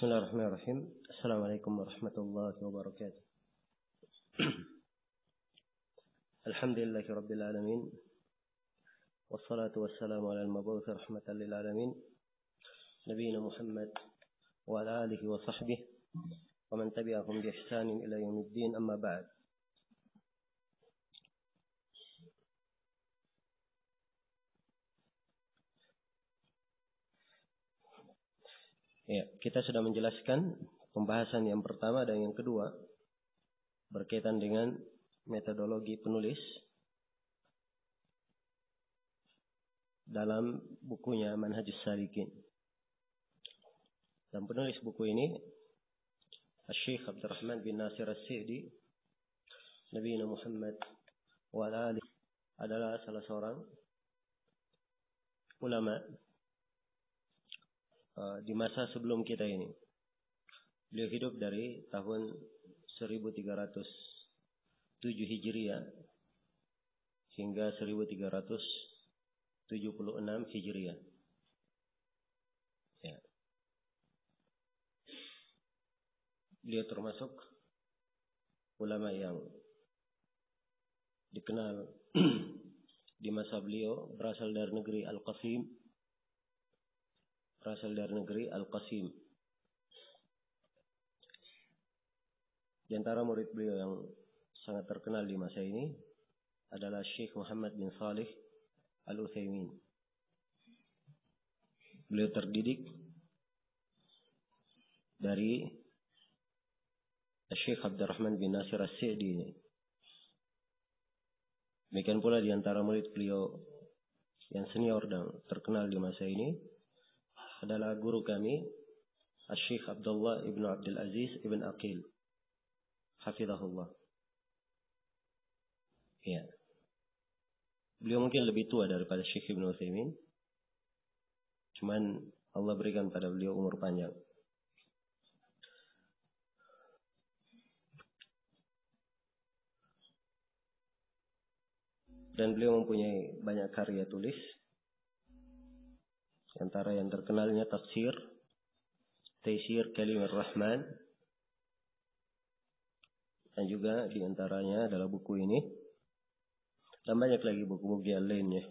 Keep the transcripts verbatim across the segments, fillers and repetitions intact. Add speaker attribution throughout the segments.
Speaker 1: Bismillahirrahmanirrahim. Assalamualaikum warahmatullahi wabarakatuh. Alhamdulillahi rabbil alamin. Wassalatu wassalamu ala al-mab'uts rahmatan lil alamin. Nabiyina Muhammad wa ala alihi wa sahbihi wa man tabi'ahum bi ihsanin ila yaumiddin, amma ba'd. Ya, kita sudah menjelaskan pembahasan yang pertama dan yang kedua berkaitan dengan metodologi penulis dalam bukunya Manhajus Salikin. Dan penulis buku ini Syekh Abdurrahman bin Nasir As-Sa'di, Nabi Muhammad wa ala alihi, adalah salah seorang ulama di masa sebelum kita ini. Beliau hidup dari tahun seribu tiga ratus tujuh Hijriah hingga seribu tiga ratus tujuh puluh enam Hijriah. Ya. Beliau termasuk ulama yang dikenal di masa beliau, berasal dari negeri Al-Qasim. Berasal dari negeri Al-Qasim. Di antara murid beliau yang sangat terkenal di masa ini adalah Syekh Muhammad bin Salih Al-Utsaimin. Beliau terdidik dari Syekh Abdurrahman bin Nasir As-Sa'di ini. Demikian pula di antara murid beliau yang senior dan terkenal di masa ini adalah guru kami, Syekh Abdullah ibn Abdul Aziz ibn Aqil, hafizahullah. Ya. Beliau mungkin lebih tua daripada Syekh Ibn Utsaimin. Cuman Allah berikan pada beliau umur panjang. Dan beliau mempunyai banyak karya tulis. Antara yang terkenalnya tafsir, Taisir Kalimur Rahman, dan juga diantaranya adalah buku ini, dan banyak lagi buku-buku yang lainnya.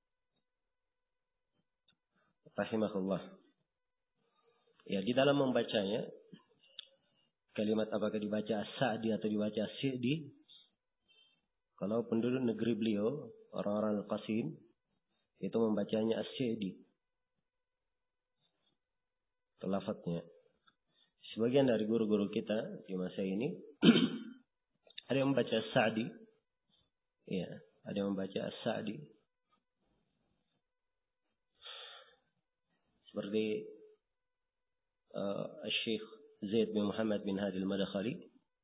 Speaker 1: Rahimahullah. Ya, di dalam membacanya, kalimat apakah dibaca As-Sa'di atau dibaca As-Sa'di, kalau penduduk negeri beliau, orang-orang Al-Qasim, itu membacanya As-Sa'di. Lafadznya. Sebagian dari guru-guru kita di masa ini ada yang membaca Sa'di, ya, ada yang membaca As-Sa'di, seperti uh, Syekh Zaid bin Muhammad bin Hadi Al-Madakhali.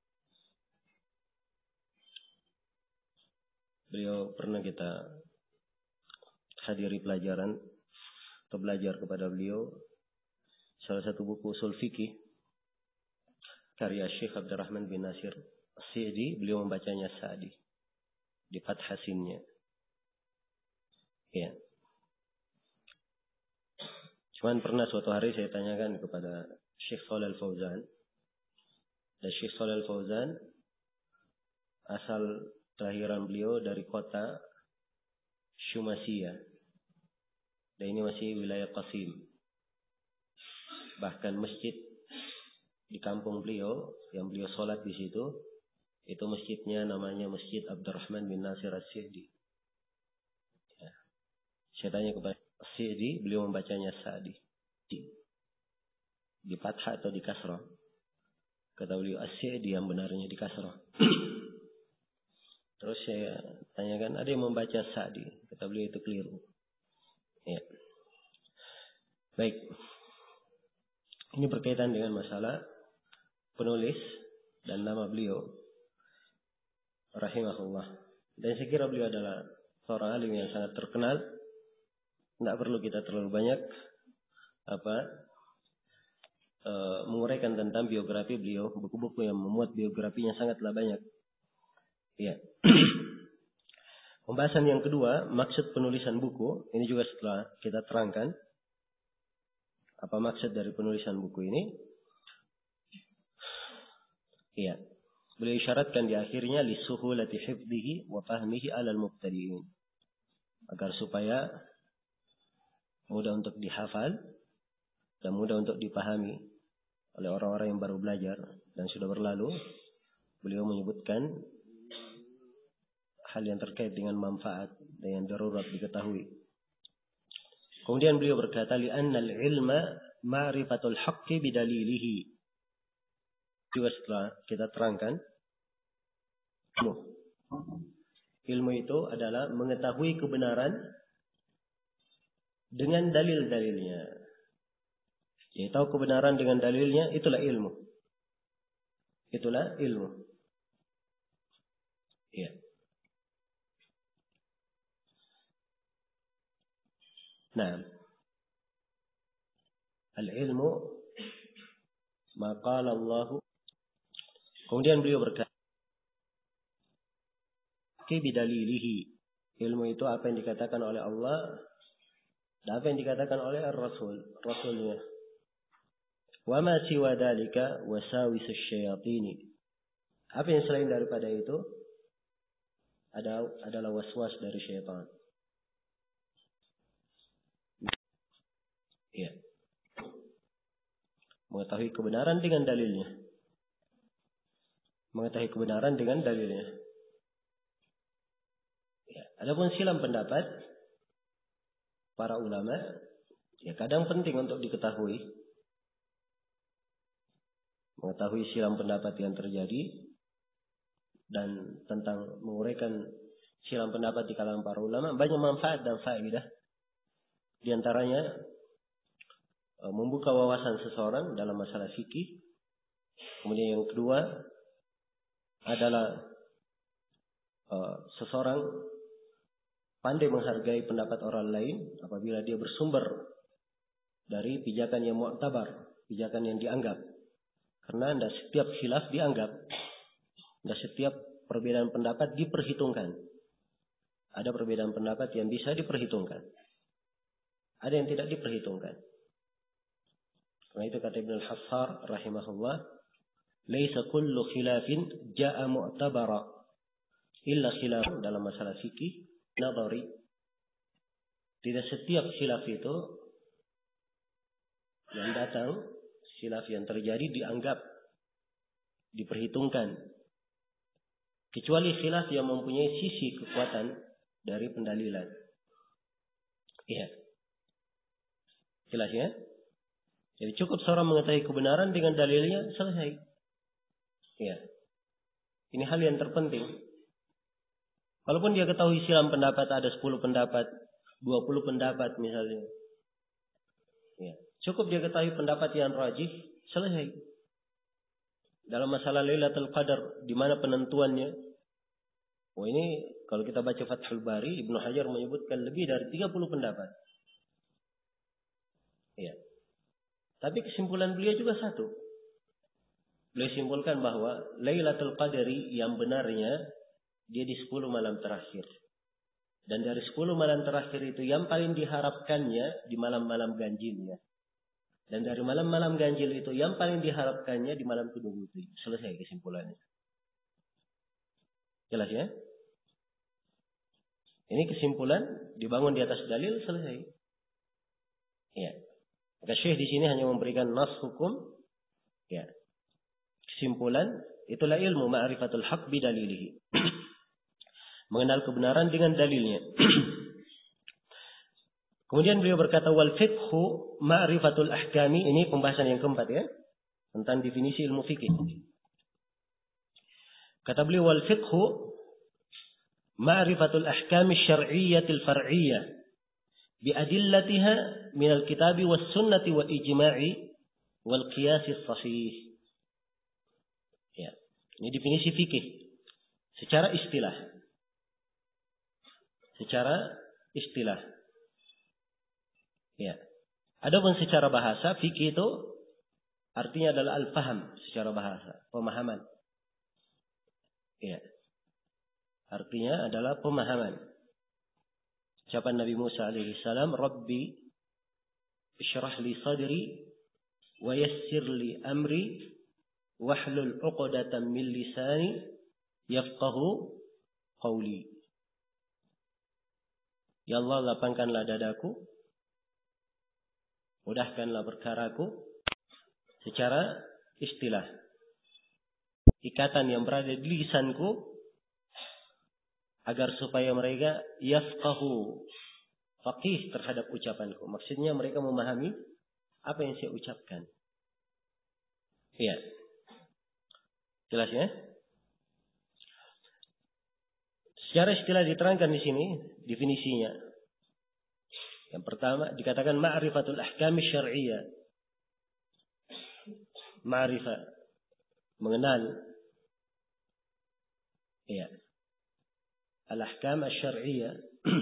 Speaker 1: Beliau pernah kita hadiri pelajaran atau belajar kepada beliau salah satu buku usul fikih karya Syekh Abdurrahman bin Nasir As-Sa'di. Beliau membacanya Sa'di di fathah sinnya. Ya. Cuman pernah suatu hari saya tanyakan kepada Syekh Shalih Al-Fauzan. Dan Syekh Shalih Al-Fauzan asal kelahiran beliau dari kota Syumasiyah. Dan ini masih wilayah Qasim. Bahkan masjid di kampung beliau yang beliau sholat di situ, itu masjidnya namanya Masjid Abdurrahman bin Nasir As-Sa'di. Ya. Saya tanya kepada As-Sa'di, beliau membacanya Sa'di. Di, di fathah atau di kasrah? Kata beliau As-Sa'di yang benarnya di kasrah. Terus saya tanyakan, ada yang membaca Sa'di? Kata beliau itu keliru. Ya. Baik. Ini berkaitan dengan masalah penulis dan nama beliau, rahimahullah. Dan saya kira beliau adalah seorang alim yang sangat terkenal. Tidak perlu kita terlalu banyak apa e, menguraikan tentang biografi beliau. Buku-buku yang memuat biografinya sangatlah banyak. Ya. Pembahasan yang kedua, maksud penulisan buku. Ini juga setelah kita terangkan apa maksud dari penulisan buku ini. Iya. Beliau isyaratkan di akhirnya lisuhulati hifdhihi wa fahmihi 'alal mubtadi'in. Agar supaya mudah untuk dihafal dan mudah untuk dipahami oleh orang-orang yang baru belajar dan sudah berlalu. Beliau menyebutkan hal yang terkait dengan manfaat dan yang darurat diketahui. Kemudian beliau berkata, li'anna al-ilma ma'rifatul haqqi bidalilihi. Juga setelah kita terangkan, ilmu. Ilmu itu adalah mengetahui kebenaran dengan dalil-dalilnya. Jadi tahu kebenaran dengan dalilnya, itulah ilmu. Itulah ilmu. Ya. Nah, al-ilmu ma qala Allah. Kemudian beliau berkata, bidalilihi. Ilmu itu apa yang dikatakan oleh Allah dan apa yang dikatakan oleh Ar-Rasul, Rasulnya. Wa ma siwa dalika wasawisus syayatin. Apa yang selain daripada itu ada adalah waswas dari syaitan. Ya. Mengetahui kebenaran dengan dalilnya. Mengetahui kebenaran dengan dalilnya. Ya. Adapun silam pendapat para ulama, ya kadang penting untuk diketahui. Mengetahui silam pendapat yang terjadi dan tentang menguraikan silam pendapat di kalangan para ulama banyak manfaat dan faedah. Di antaranya membuka wawasan seseorang dalam masalah fikih. Kemudian yang kedua adalah uh, seseorang pandai menghargai pendapat orang lain apabila dia bersumber dari pijakan yang mu'tabar, pijakan yang dianggap. Karena tidak setiap khilaf dianggap, tidak setiap perbedaan pendapat diperhitungkan. Ada perbedaan pendapat yang bisa diperhitungkan, ada yang tidak diperhitungkan. Karena itu kata Ibn al-Hassar rahimahullah, laisa kullu khilafin ja'a mu'tabara illa khilaf dalam masalah fikih nadhari. Tidak setiap khilaf itu yang datang, khilaf yang terjadi dianggap, diperhitungkan. Kecuali khilaf yang mempunyai sisi kekuatan dari pendalilan. Iya. Jelas ya? Jadi cukup seorang mengetahui kebenaran dengan dalilnya, selesai. Iya. Ini hal yang terpenting. Walaupun dia ketahui silam pendapat, ada sepuluh pendapat, dua puluh pendapat misalnya. Ya. Cukup dia ketahui pendapat yang rajih, selesai. Dalam masalah Lailatul Qadar, di mana penentuannya? Oh ini kalau kita baca Fathul Bari, Ibnu Hajar menyebutkan lebih dari tiga puluh pendapat. Ya. Tapi kesimpulan beliau juga satu. Beliau simpulkan bahwa Lailatul Qadari yang benarnya dia di sepuluh malam terakhir. Dan dari sepuluh malam terakhir itu yang paling diharapkannya di malam-malam ganjilnya. Dan dari malam-malam ganjil itu yang paling diharapkannya di malam kedua itu. Selesai kesimpulannya. Jelas ya? Ini kesimpulan dibangun di atas dalil, selesai. Ya. Maka Syekh di sini hanya memberikan nas hukum. Ya. Kesimpulan itulah ilmu ma'rifatul haq bidalilihi. Mengenal kebenaran dengan dalilnya. Kemudian beliau berkata wal fiqhu ma'rifatul ahkami. Ini pembahasan yang keempat ya, tentang definisi ilmu fikih. Kata beliau wal fiqhu ma'rifatul ahkami syar'iyyatil far'iyyah bi adillatiha min al-kitabi was sunnati wal ijma'i wal qiyas as-sahih. Ya, ini definisi fikih secara istilah. Secara istilah. Ya. Adapun secara bahasa, fikih itu artinya adalah al-faham secara bahasa, pemahaman. Ya. Artinya adalah pemahaman. Ucapan Nabi Musa alaihi salam, Rabbi ishrah li sadri wa yassir li amri wahlul 'uqdatam min lisani yafqahu qawli. Ya Allah, lapangkanlah dadaku, mudahkanlah perkaraku secara istilah. Ikatan yang berada di lisanku agar supaya mereka yafqahu, faqih terhadap ucapanku. Maksudnya mereka memahami apa yang saya ucapkan. Iya. Jelas ya? Secara istilah diterangkan di sini definisinya. Yang pertama dikatakan ma'rifatul ahkam syar'iyyah. Ma'rifah, mengenal. Iya. Al-ahkam asy-syar'iyyah.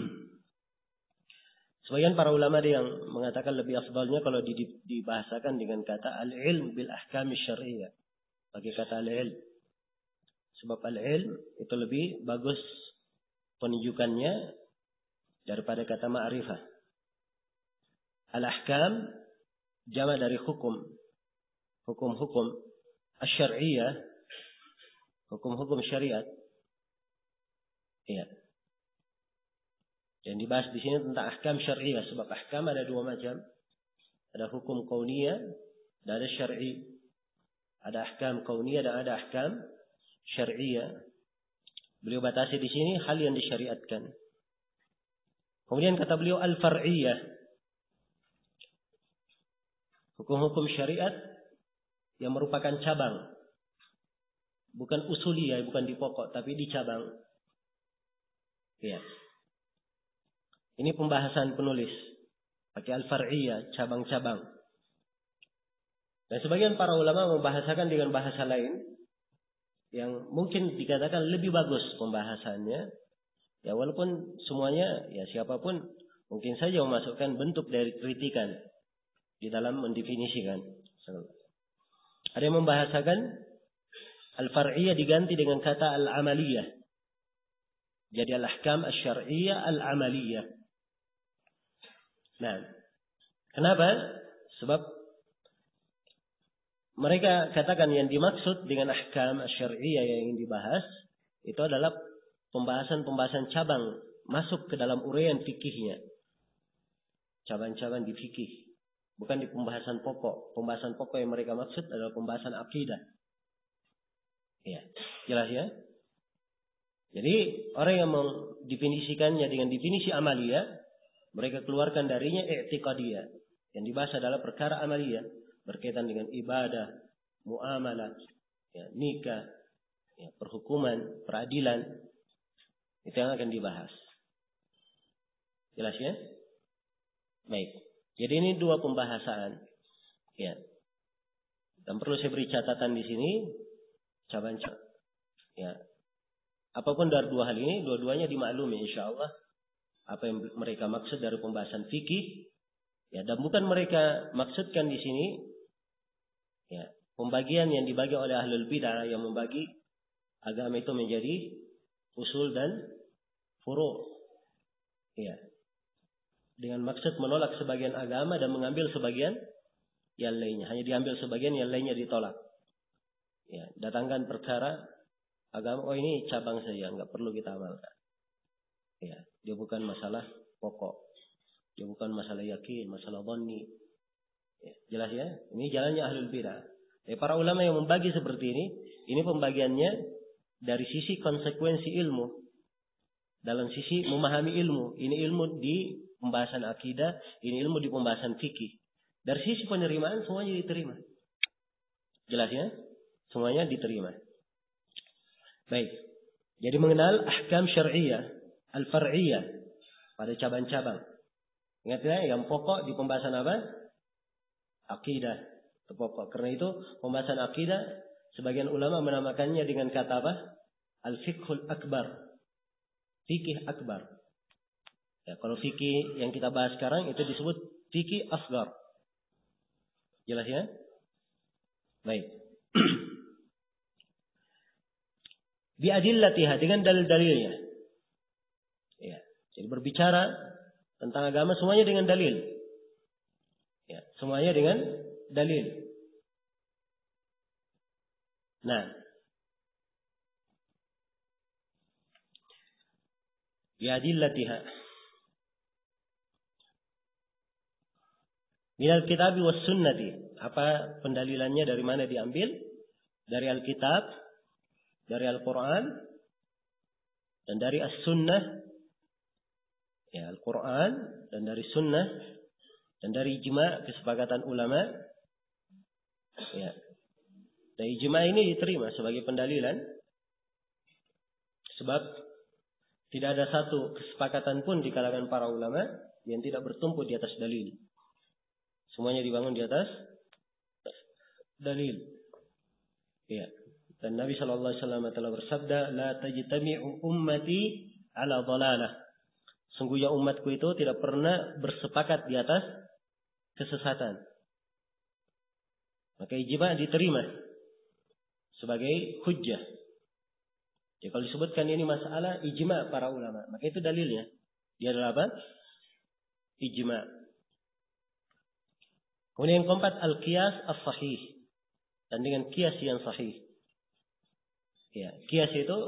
Speaker 1: Sebagian para ulama ada yang mengatakan lebih afdalnya kalau dibahasakan dengan kata al-ilm bil ahkam asy-syar'iyyah. Pakai kata al-ilm. Sebab al-ilm itu lebih bagus penunjukannya daripada kata ma'rifah. Al-ahkam jama' dari hukum. Hukum-hukum asy-syar'iyyah, hukum-hukum syariat. Iya. Yang dibahas di sini tentang ahkam syar'iyyah, sebab ahkam ada dua macam. Ada hukum kauniyah dan ada syar'i. Ada ahkam kauniyah dan ada ahkam syar'iyyah. Beliau batasi di sini hal yang disyariatkan. Kemudian kata beliau al-far'iyyah. Hukum-hukum syariat yang merupakan cabang. Bukan usuliyah, bukan di pokok, tapi di cabang. Ya. Ini pembahasan penulis. Pakai al-far'iyyah, cabang-cabang. Dan sebagian para ulama membahasakan dengan bahasa lain. Yang mungkin dikatakan lebih bagus pembahasannya. Ya walaupun semuanya, ya siapapun mungkin saja memasukkan bentuk dari kritikan. Di dalam mendefinisikan. Ada yang membahasakan al-far'iyyah diganti dengan kata al-amaliyah. Jadi al-ahkam asy-syar'iyyah al-amaliyah. Nah, kenapa? Sebab mereka katakan yang dimaksud dengan ahkam asy-syar'iyyah yang ingin dibahas itu adalah pembahasan-pembahasan cabang masuk ke dalam uraian fikihnya. Cabang-cabang di fikih. Bukan di pembahasan pokok. Pembahasan pokok yang mereka maksud adalah pembahasan akidah. Ya, jelas ya? Jadi orang yang mendefinisikannya dengan definisi amaliyah, mereka keluarkan darinya i'tiqadiyah. Yang dibahas adalah perkara amaliyah. Berkaitan dengan ibadah, muamalah, ya, nikah, ya, perhukuman, peradilan. Itu yang akan dibahas. Jelas ya? Baik. Jadi ini dua pembahasan, ya. Dan perlu saya beri catatan di sini, cabang-cabang, ya. Apapun dari dua hal ini, dua-duanya dimaklumi, insya Allah. Apa yang mereka maksud dari pembahasan fikih, ya. Dan bukan mereka maksudkan di sini, ya, pembagian yang dibagi oleh ahlul bidah yang membagi agama itu menjadi usul dan furu', ya. Dengan maksud menolak sebagian agama dan mengambil sebagian yang lainnya. Hanya diambil sebagian, yang lainnya ditolak. Ya, datangkan perkara agama, oh ini cabang saja, nggak perlu kita amalkan. Ya, dia bukan masalah pokok. Dia bukan masalah yakin, masalah dhanni. Ya, jelas ya? Ini jalannya ahlul bidah. Ya, para ulama yang membagi seperti ini, ini pembagiannya dari sisi konsekuensi ilmu. Dalam sisi memahami ilmu. Ini ilmu di pembahasan akidah, ini ilmu di pembahasan fikih. Dari sisi penerimaan semuanya diterima. Jelas ya? Semuanya diterima. Baik. Jadi mengenal ahkam syar'iyyah, al-far'iyyah pada cabang-cabang. Ingat ya, yang pokok di pembahasan apa? Akidah. Itu pokok. Karena itu pembahasan akidah sebagian ulama menamakannya dengan kata apa? Al-fiqhul akbar. Fikih akbar. Ya, kalau fikih yang kita bahas sekarang itu disebut fikih asghar. Jelas ya? Baik. Biadillatiha, dengan dalil-dalilnya. Ya, jadi berbicara tentang agama semuanya dengan dalil. Ya, semuanya dengan dalil. Nah, biadillatiha minal kitabi was sunnati. Apa pendalilannya, dari mana diambil? Dari Alkitab, dari Al-Quran, dan dari As-Sunnah. Ya, Al-Quran dan dari Sunnah, dan dari ijma', kesepakatan ulama. Ya. Dan ijma' ini diterima sebagai pendalilan, sebab tidak ada satu kesepakatan pun di kalangan para ulama yang tidak bertumpu di atas dalil. Semuanya dibangun di atas dalil. Ya. Dan Nabi Shallallahu Alaihi Wasallam telah bersabda, "La tajtami'u ummati ala dhalalah." Sungguhnya umatku itu tidak pernah bersepakat di atas kesesatan. Maka ijma' diterima sebagai hujjah. Jadi kalau disebutkan ini masalah ijma' para ulama, maka itu dalilnya. Dia adalah apa? Ijma'. Kemudian yang keempat, al-qiyas as-sahih. Dan dengan qiyas yang sahih. Ya, qiyas itu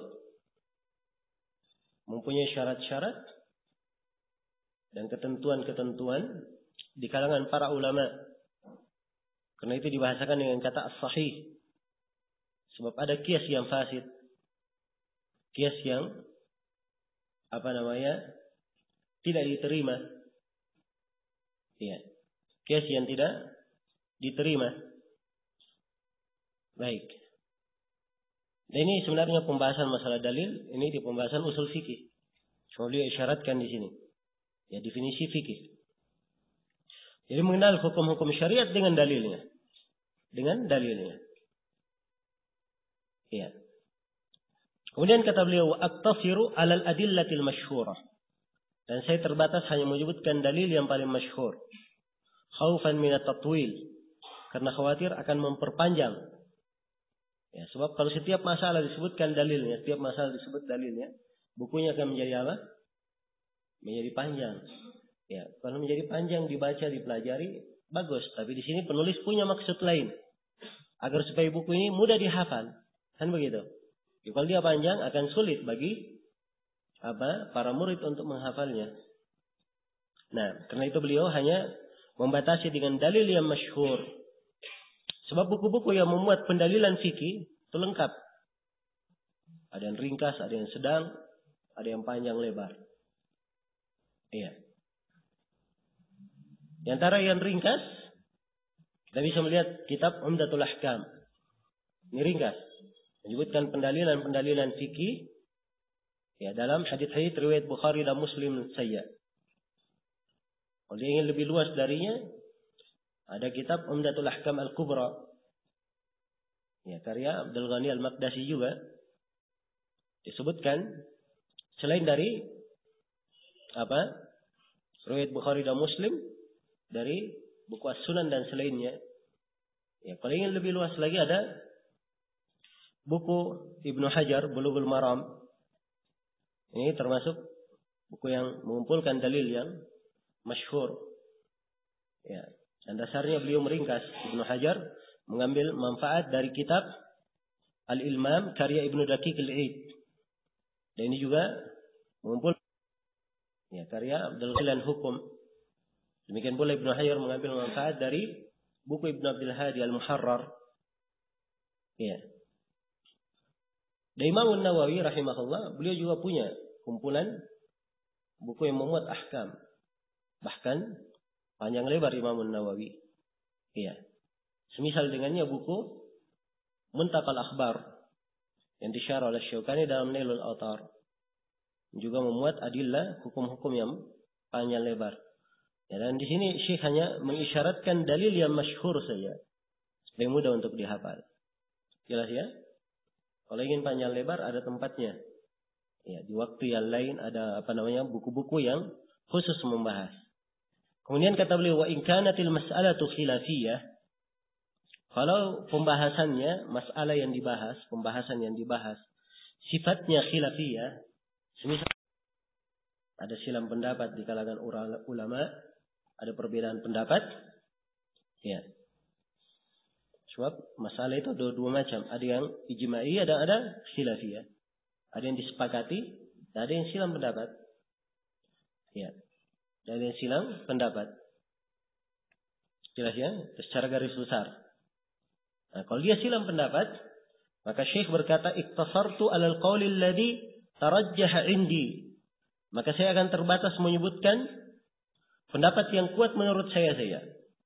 Speaker 1: mempunyai syarat-syarat dan ketentuan-ketentuan di kalangan para ulama. Karena itu dibahasakan dengan kata as-sahih. Sebab ada qiyas yang fasid. Qiyas yang apa namanya? Tidak diterima. Ya. Qiyas yang tidak diterima. Baik. Dan ini sebenarnya pembahasan masalah dalil, ini di pembahasan usul fikih. Cuma beliau isyaratkan di sini. Ya, definisi fikih. Jadi mengenal hukum-hukum syariat dengan dalilnya. Dengan dalilnya. Ya. Kemudian kata beliau, "Aktasiru 'alal adillatil masyhurah." Dan saya terbatas hanya menyebutkan dalil yang paling masyhur. Khaufan min at-tatwil. Karena khawatir akan memperpanjang. Ya, sebab kalau setiap masalah disebutkan dalilnya, setiap masalah disebut dalilnya, bukunya akan menjadi apa? Menjadi panjang. Ya, kalau menjadi panjang dibaca, dipelajari, bagus. Tapi di sini penulis punya maksud lain, agar supaya buku ini mudah dihafal, kan begitu? Ya, kalau dia panjang akan sulit bagi apa para murid untuk menghafalnya. Nah, karena itu beliau hanya membatasi dengan dalil yang masyhur. Sebab buku-buku yang memuat pendalilan fikih itu lengkap. Ada yang ringkas, ada yang sedang, ada yang panjang lebar. Iya. Di antara yang ringkas, kita bisa melihat kitab Umdatul Ahkam. Ini ringkas. Menyebutkan pendalilan-pendalilan fikih ya dalam hadits-hadits riwayat Bukhari dan Muslim saja. Kalau ingin lebih luas darinya, ada kitab Umdatul Ahkam Al-Kubra. Ya, karya Abdul Ghani Al-Maqdisi juga. Disebutkan selain dari apa? Riwayat Bukhari dan Muslim, dari buku As-Sunan dan selainnya. Ya, kalau ingin lebih luas lagi ada buku Ibnu Hajar Bulughul Maram. Ini termasuk buku yang mengumpulkan dalil yang masyhur. Ya, dan dasarnya beliau meringkas. Ibnu Hajar mengambil manfaat dari kitab Al-Ilmam karya Ibnu Daqiq Al-Eid. Dan ini juga mengumpul ya, karya Abdul Ghani Hukum. Demikian pula Ibnu Hajar mengambil manfaat dari buku Ibnu Abdul Hadi Al-Muharrar. Ya. Dan Imam An-Nawawi rahimahullah, beliau juga punya kumpulan buku yang memuat ahkam. Bahkan panjang lebar Imam An-Nawawi. Iya. Semisal dengannya buku Muntaqal Akhbar yang disyarah oleh Syaukani dalam Nailul Awtar. Juga memuat adillah hukum-hukum yang panjang lebar. Ya, dan di sini Syekh hanya mengisyaratkan dalil yang masyhur saja supaya mudah untuk dihafal. Jelas ya? Kalau ingin panjang lebar ada tempatnya. Ya, di waktu yang lain ada apa namanya buku-buku yang khusus membahas. Kemudian kata beliau, wa in kanatil mas'alatu khilafiyah. Kalau pembahasannya, masalah yang dibahas, pembahasan yang dibahas, sifatnya khilafiyah, semisal ada silam pendapat di kalangan ulama, ada perbedaan pendapat, ya. Sebab masalah itu ada dua macam. Ada yang ijma'i, ada ada khilafiyah. Ada yang disepakati, ada yang silang pendapat. Ya. Ada yang silang pendapat. Jelas ya? Secara garis besar. Nah, kalau dia silang pendapat, maka Syekh berkata, "Iktasartu 'alal qawli alladhi tarajjaha 'indi." Maka saya akan terbatas menyebutkan pendapat yang kuat menurut saya saya.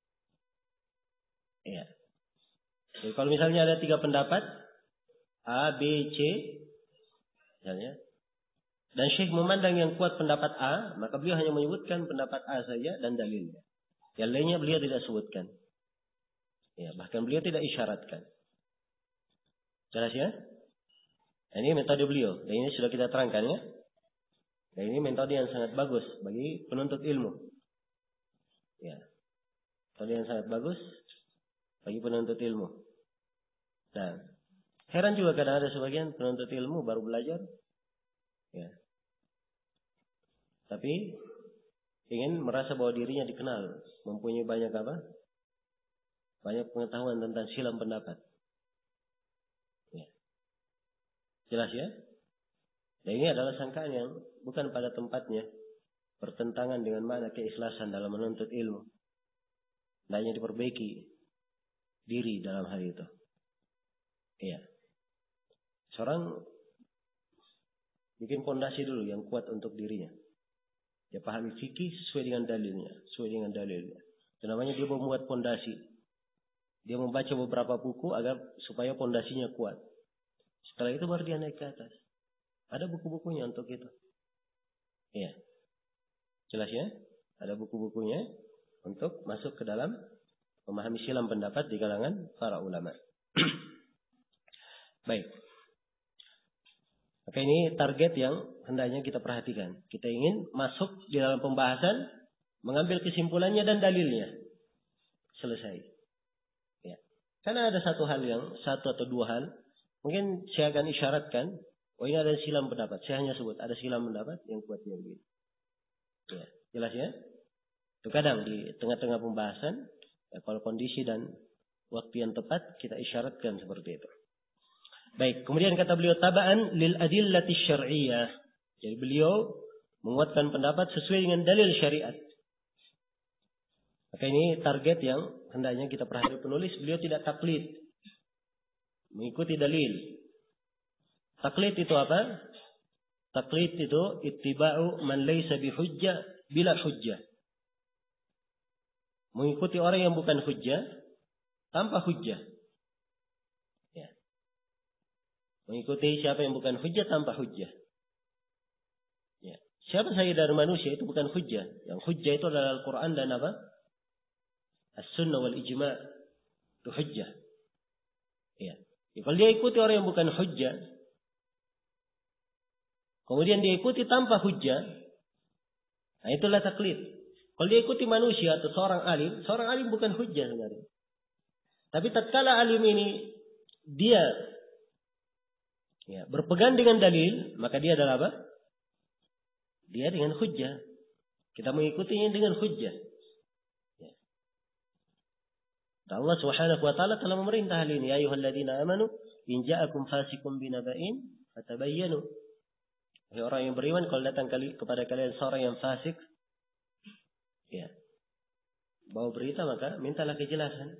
Speaker 1: Ya. Jadi kalau misalnya ada tiga pendapat, A, B, C, misalnya, dan Syekh memandang yang kuat pendapat A, maka beliau hanya menyebutkan pendapat A saja dan dalilnya. Yang lainnya beliau tidak sebutkan. Ya, bahkan beliau tidak isyaratkan. Jelas ya? Ini metode beliau. Dan ini sudah kita terangkan ya. Dan ini metode yang sangat bagus bagi penuntut ilmu. Ya. Metode yang sangat bagus bagi penuntut ilmu. Nah, heran juga kadang ada sebagian penuntut ilmu baru belajar. Ya. Tapi ingin merasa bahwa dirinya dikenal, mempunyai banyak apa? Banyak pengetahuan tentang silang pendapat. Ya. Jelas ya? Dan ini adalah sangkaan yang bukan pada tempatnya, bertentangan dengan makna keikhlasan dalam menuntut ilmu. Hendaknya diperbaiki diri dalam hal itu. Iya. Seorang bikin fondasi dulu yang kuat untuk dirinya. Dia pahami fikih sesuai dengan dalilnya, sesuai dengan dalilnya. Itu namanya dia membuat fondasi. Dia membaca beberapa buku agar supaya fondasinya kuat. Setelah itu baru dia naik ke atas. Ada buku-bukunya untuk itu. Iya. Jelas ya? Ada buku-bukunya untuk masuk ke dalam memahami silang pendapat di kalangan para ulama. Baik. Maka ini target yang hendaknya kita perhatikan. Kita ingin masuk di dalam pembahasan, mengambil kesimpulannya dan dalilnya. Selesai. Ya. Karena ada satu hal yang, satu atau dua hal, mungkin saya akan isyaratkan, oh ini ada silang pendapat. Saya hanya sebut, ada silang pendapat yang kuat yang begini. Ya. Jelas ya? Itu kadang di tengah-tengah pembahasan, ya, kalau kondisi dan waktu yang tepat, kita isyaratkan seperti itu. Baik, kemudian kata beliau taba'an lil adillati syar'iyyah. Jadi beliau menguatkan pendapat sesuai dengan dalil syariat. Maka ini target yang hendaknya kita perhatikan penulis. Beliau tidak taklid, mengikuti dalil. Taklid itu apa? Taklid itu ittiba'u man laysa bihujjah bila hujjah. Mengikuti orang yang bukan hujjah tanpa hujjah. Mengikuti siapa yang bukan hujjah tanpa hujjah. Ya. Siapa saya dari manusia itu bukan hujjah. Yang hujjah itu adalah Al-Quran dan apa? As-Sunnah wal Ijma' itu hujjah. Ya. Ya, kalau dia ikuti orang yang bukan hujjah, kemudian dia ikuti tanpa hujjah, nah itulah taklid. Kalau dia ikuti manusia atau seorang alim, seorang alim bukan hujjah sebenarnya. Tapi tatkala alim ini dia ya, berpegang dengan dalil, maka dia adalah apa? Dia dengan hujjah. Kita mengikutinya dengan hujjah. Ya. Allah Subhanahu wa taala telah memerintah hal ini, ya ayyuhalladzina amanu in ja'akum fasiqun binaba'in fatabayyanu. Hai orang yang beriman, kalau datang kali kepada kalian seorang yang fasik, ya, bawa berita, maka mintalah kejelasan.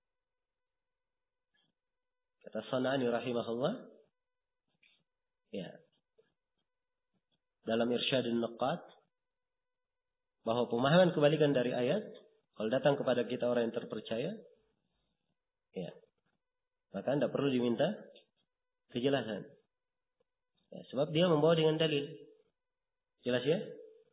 Speaker 1: Kata Sana'ani rahimahullah, ya, dalam Irsyadun Nuqat, bahwa pemahaman kebalikan dari ayat, kalau datang kepada kita orang yang terpercaya, ya, maka tidak perlu diminta kejelasan. Ya, sebab dia membawa dengan dalil. Jelas ya?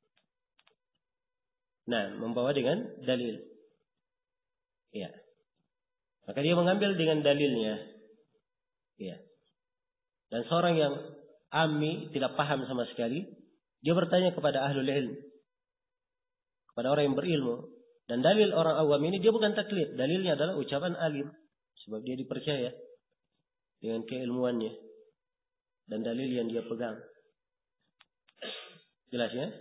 Speaker 1: Nah, membawa dengan dalil. Ya. Maka dia mengambil dengan dalilnya. Ya. Dan seorang yang ammi, tidak paham sama sekali, dia bertanya kepada ahlul ilm, kepada orang yang berilmu. Dan dalil orang awam ini dia bukan taklid, dalilnya adalah ucapan alim, sebab dia dipercaya dengan keilmuannya dan dalil yang dia pegang. Jelas ya?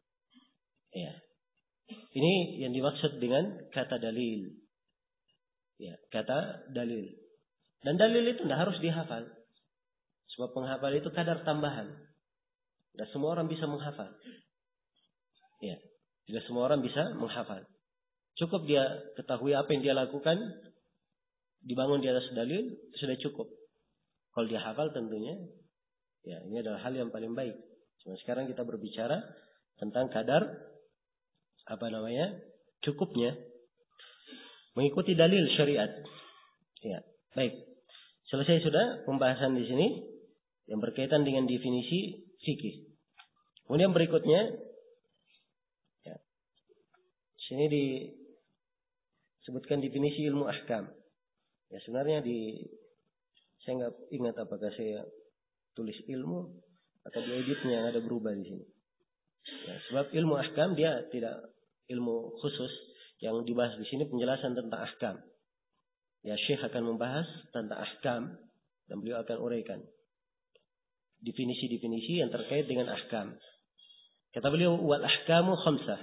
Speaker 1: Ya. Ini yang dimaksud dengan kata dalil. Ya, kata dalil. Dan dalil itu tidak harus dihafal. Sebab penghafal itu kadar tambahan. Tidak semua orang bisa menghafal. Ya, tidak semua orang bisa menghafal. Cukup dia ketahui apa yang dia lakukan, dibangun di atas dalil, sudah cukup. Kalau dia hafal tentunya, ya ini adalah hal yang paling baik. Cuma sekarang kita berbicara tentang kadar, apa namanya, cukupnya mengikuti dalil syariat. Ya, baik. Selesai sudah pembahasan di sini yang berkaitan dengan definisi fikih. Kemudian berikutnya, ya, sini disebutkan definisi ilmu ahkam. Ya sebenarnya di saya nggak ingat apakah saya tulis ilmu atau di editnya yang ada berubah di sini. Ya, sebab ilmu ahkam dia tidak ilmu khusus yang dibahas di sini penjelasan tentang ahkam. Ya Syekh akan membahas tentang ahkam dan beliau akan uraikan definisi-definisi yang terkait dengan ahkam. Kata beliau wal ahkamu khamsah.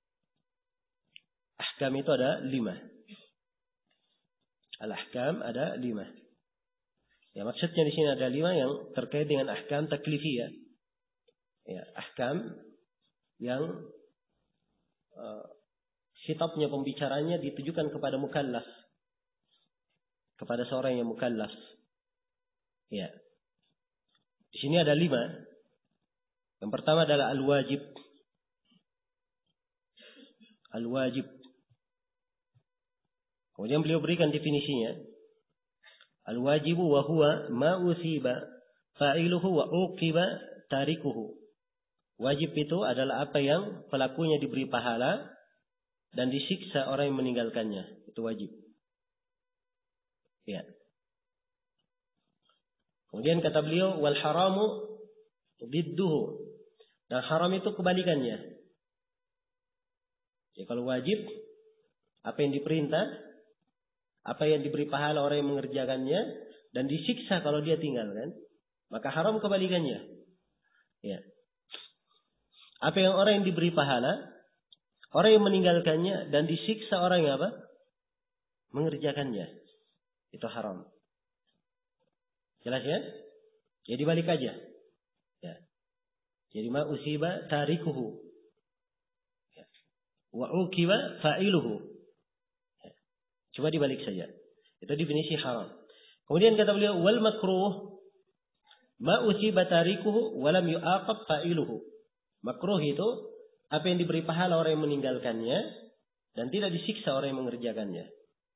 Speaker 1: Ahkam itu ada lima. Al-ahkam ada lima. Ya maksudnya di sini ada lima yang terkait dengan ahkam taklifiyah. Ya ahkam yang uh, khitabnya pembicaranya ditujukan kepada mukallaf, kepada seorang yang mukallaf. Ya. Di sini ada lima. Yang pertama adalah al-wajib. Al-wajib. Kemudian beliau berikan definisinya. Al-wajibu wa huwa ma usiba fa'iluhu wa uqiba tarikuhu. Wajib itu adalah apa yang pelakunya diberi pahala dan disiksa orang yang meninggalkannya. Itu wajib. Ya. Kemudian kata beliau wal haramu bidduhu. Dan haram itu kebalikannya. Ya, kalau wajib apa yang diperintah, apa yang diberi pahala orang yang mengerjakannya dan disiksa kalau dia tinggalkan, maka haram kebalikannya. Ya. Apa yang orang yang diberi pahala, orang yang meninggalkannya dan disiksa orang yang apa? Mengerjakannya. Itu haram. Jelas ya? Jadi balik aja. Ya. Jadi ma usiba tarikuhu. Ya. Wa uqiba fa'iluhu. Ya. Coba dibalik saja. Itu definisi haram. Kemudian kata beliau wal makruh ma usiba tarikuhu wa lam yu'aqab fa'iluhu. Makruh itu apa yang diberi pahala orang yang meninggalkannya dan tidak disiksa orang yang mengerjakannya.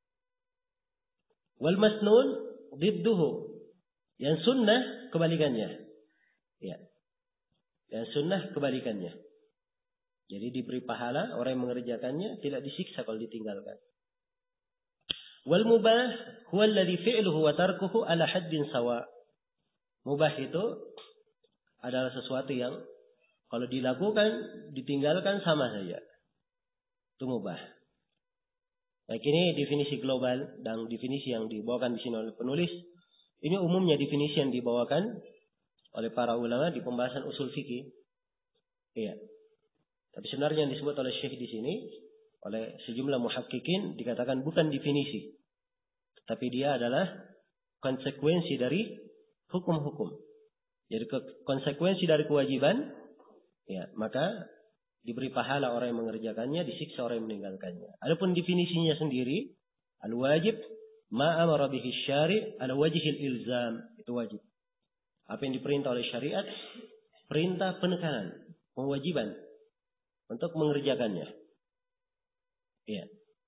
Speaker 1: Wal masnun didduhu. Yang sunnah kebalikannya. Ya. Yang sunnah kebalikannya. Jadi diberi pahala orang yang mengerjakannya tidak disiksa kalau ditinggalkan. Wal mubah huwa alladhi fi'luhu wa tarkuhu ala haddin sawa. Mubah itu adalah sesuatu yang kalau dilakukan, ditinggalkan sama saja. Itu mubah. Baik, ini definisi global dan definisi yang dibawakan di sini oleh penulis. Ini umumnya definisi yang dibawakan oleh para ulama di pembahasan usul fikih. Iya. Tapi sebenarnya yang disebut oleh Syekh di sini, oleh sejumlah muhakkikin dikatakan bukan definisi. Tapi dia adalah konsekuensi dari hukum-hukum. Jadi konsekuensi dari kewajiban, ya, maka diberi pahala orang yang mengerjakannya, disiksa orang yang meninggalkannya. Adapun definisinya sendiri, al-wajib ma amara bihi syari' ala wajhil ilzam, itu wajib. Apa yang diperintah oleh syariat, perintah penekanan, kewajiban untuk mengerjakannya. Ya.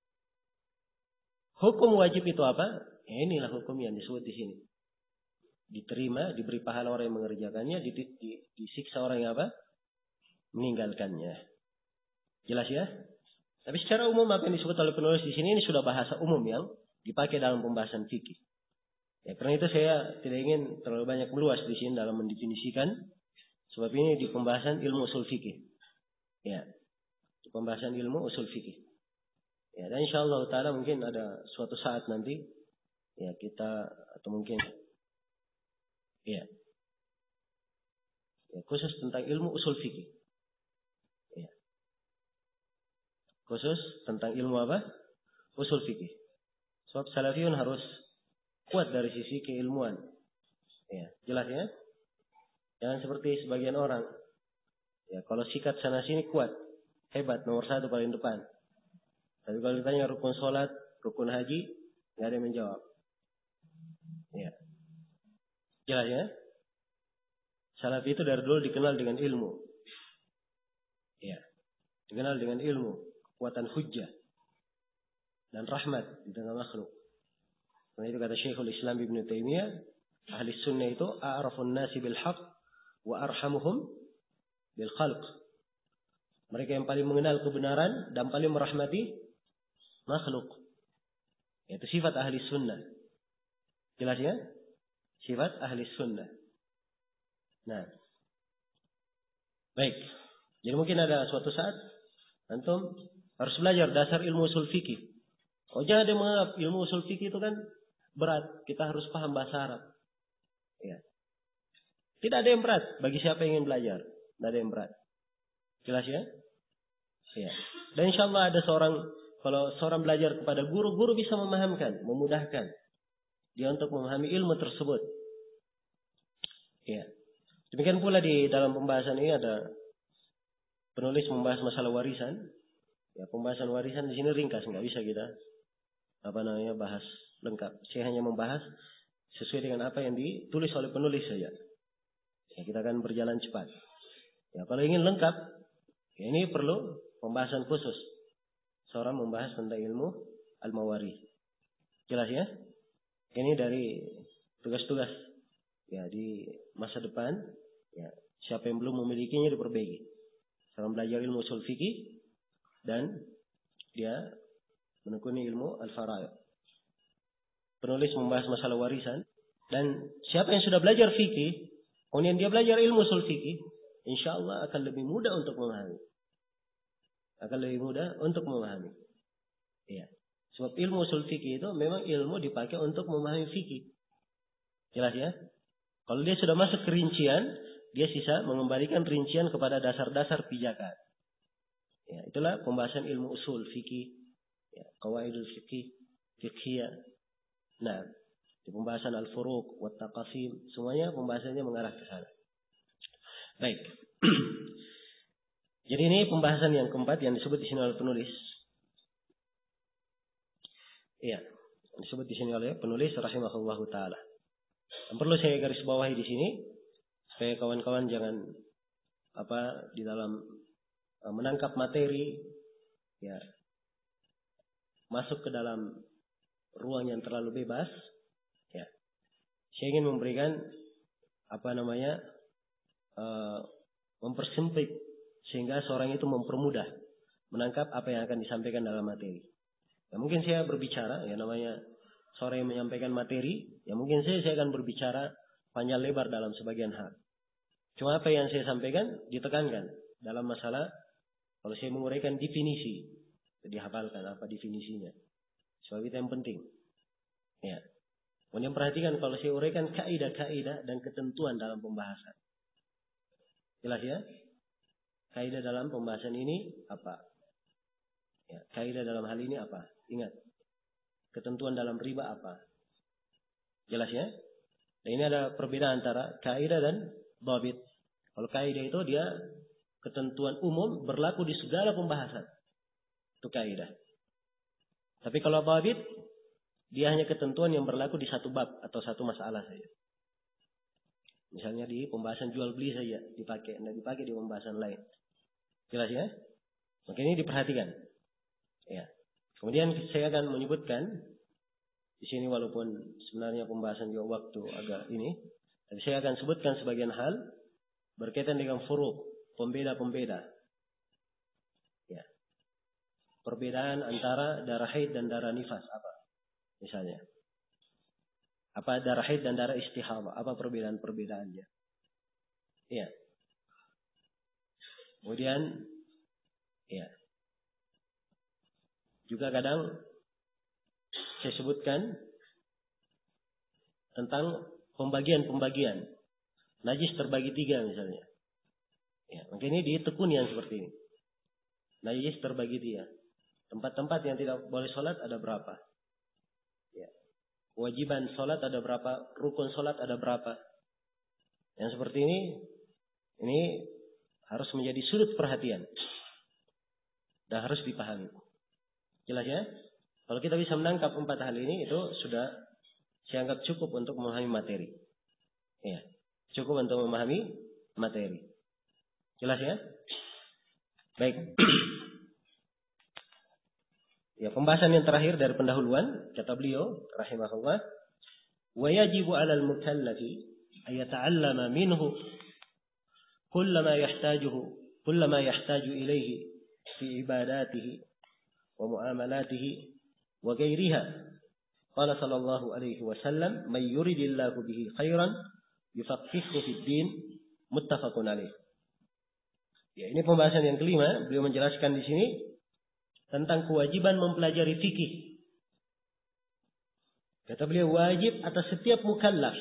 Speaker 1: Hukum wajib itu apa? Inilah hukum yang disebut di sini. Diterima, diberi pahala orang yang mengerjakannya, disiksa orang yang apa? Meninggalkannya. Jelas ya? Tapi secara umum apa yang disebut oleh penulis di sini ini sudah bahasa umum yang dipakai dalam pembahasan fikih. Ya, karena itu saya tidak ingin terlalu banyak meluas di sini dalam mendefinisikan, sebab ini di pembahasan ilmu usul fikih. Ya, di pembahasan ilmu usul fikih. Ya, dan insyaallah taala mungkin ada suatu saat nanti ya kita atau mungkin ya, ya khusus tentang ilmu usul fikih. Ya. Khusus tentang ilmu apa? Usul fikih. Sebab salafiyun harus kuat dari sisi keilmuan. Ya, jelas ya? Jangan seperti sebagian orang. Ya, kalau sikat sana sini kuat, hebat, nomor satu paling depan. Tapi kalau ditanya rukun sholat, rukun haji, nggak ada yang menjawab. Ya, jelas ya? Salafi itu dari dulu dikenal dengan ilmu. Ya, dikenal dengan ilmu, kekuatan hujjah dan rahmat di tengah makhluk. Karena itu kata Syekhul Islam Ibnu Taimiyah, ahli sunnah itu a'rafun nasi bil haqq wa arhamuhum bil khalq. Mereka yang paling mengenal kebenaran dan paling merahmati makhluk. Itu sifat ahli sunnah. Jelas ya? Sifat ahli sunnah. Nah, baik. Jadi mungkin ada suatu saat antum harus belajar dasar ilmu usul fikih. Oh, jangan ada menganggap ilmu usul fikih itu kan berat. Kita harus paham bahasa Arab. Ya. Tidak ada yang berat bagi siapa yang ingin belajar. Tidak ada yang berat. Jelas ya? Ya. Dan insya Allah ada seorang, kalau seorang belajar kepada guru, guru bisa memahamkan, memudahkan dia untuk memahami ilmu tersebut. Ya. Demikian pula di dalam pembahasan ini ada penulis membahas masalah warisan. Ya, pembahasan warisan di sini ringkas, nggak bisa kita apa namanya bahas lengkap. Saya hanya membahas sesuai dengan apa yang ditulis oleh penulis saja. Ya, kita akan berjalan cepat. Ya, kalau ingin lengkap, ya ini perlu pembahasan khusus. Seorang membahas tentang ilmu al-mawarith. Jelas ya? Ini dari tugas-tugas ya di masa depan. Ya, siapa yang belum memilikinya diperbaiki. Seorang belajar ilmu usul fikih dan dia menekuni ilmu al-fara'id. Penulis membahas masalah warisan dan siapa yang sudah belajar fikih, kemudian dia belajar ilmu usul fikih, insya Allah akan lebih mudah untuk memahami. Akan lebih mudah untuk memahami. Ya. Sebab ilmu usul fikih itu memang ilmu dipakai untuk memahami fikih. Jelas ya? Kalau dia sudah masuk ke rincian, dia sisa mengembalikan rincian kepada dasar-dasar pijakan. Ya, itulah pembahasan ilmu usul fikih, ya, qawaidul fikih, fiqhiyah. Nah, di pembahasan al-furuq wa taqasim, semuanya pembahasannya mengarah ke sana. Baik. Jadi ini pembahasan yang keempat yang disebut di sini oleh penulis. Iya, disebut di sini oleh penulis rahimahullahu taala. Yang perlu saya garis bawahi di sini supaya kawan-kawan jangan apa di dalam uh, menangkap materi ya masuk ke dalam ruang yang terlalu bebas ya. Saya ingin memberikan apa namanya uh, mempersempit sehingga seorang itu mempermudah menangkap apa yang akan disampaikan dalam materi. Ya, mungkin saya berbicara ya namanya seorang yang menyampaikan materi, ya mungkin saya saya akan berbicara panjang lebar dalam sebagian hal. Cuma apa yang saya sampaikan ditekankan dalam masalah kalau saya menguraikan definisi, dihafalkan apa definisinya. Sebab itu yang penting. Ya. Kemudian perhatikan kalau saya uraikan kaidah-kaidah dan ketentuan dalam pembahasan. Jelas ya? Kaidah dalam pembahasan ini apa? Ya, kaidah dalam hal ini apa? Ingat. Ketentuan dalam riba apa? Jelas ya? Nah, ini ada perbedaan antara kaidah dan dhabit. Kalau kaidah itu dia ketentuan umum berlaku di segala pembahasan. Itu kaidah. Tapi kalau dhabit dia hanya ketentuan yang berlaku di satu bab atau satu masalah saja. Misalnya di pembahasan jual beli saja dipakai, tidak dipakai di pembahasan lain. Jelas ya? Maka ini diperhatikan. Ya. Kemudian saya akan menyebutkan di sini walaupun sebenarnya pembahasan juga waktu agak ini, tapi saya akan sebutkan sebagian hal berkaitan dengan furuq, pembeda-pembeda. Ya. Perbedaan antara darah haid dan darah nifas apa? Misalnya. Apa darah haid dan darah istihadah? Apa perbedaan-perbedaannya? Iya. Kemudian ya. Juga kadang saya sebutkan tentang pembagian-pembagian. Najis terbagi tiga misalnya. Ya, maka ini ditekuni yang seperti ini. Najis terbagi tiga. Tempat-tempat yang tidak boleh sholat ada berapa? Kewajiban sholat ada berapa? Rukun sholat ada berapa? Yang seperti ini, ini harus menjadi sudut perhatian. Dan harus dipahami. Jelas ya? Kalau kita bisa menangkap empat hal ini, itu sudah saya anggap cukup untuk memahami materi. Ya, cukup untuk memahami materi. Jelas ya? Baik. Ya, pembahasan yang terakhir dari pendahuluan, kata beliau rahimahullah, wa yajibu 'alal mukallafi ay yata'allama minhu kullama yahtajuhu kullama yahtaju ilayhi fi ibadatihi wa muamalatihi wa ghairiha. Qala sallallahu alaihi wasallam, "May yuridillahu bihi khairan yufaqqihhu fid din." Muttafaqun alaih. Ya, ini pembahasan yang kelima, beliau menjelaskan di sini tentang kewajiban mempelajari fikih. Kata beliau, wajib atas setiap mukallaf.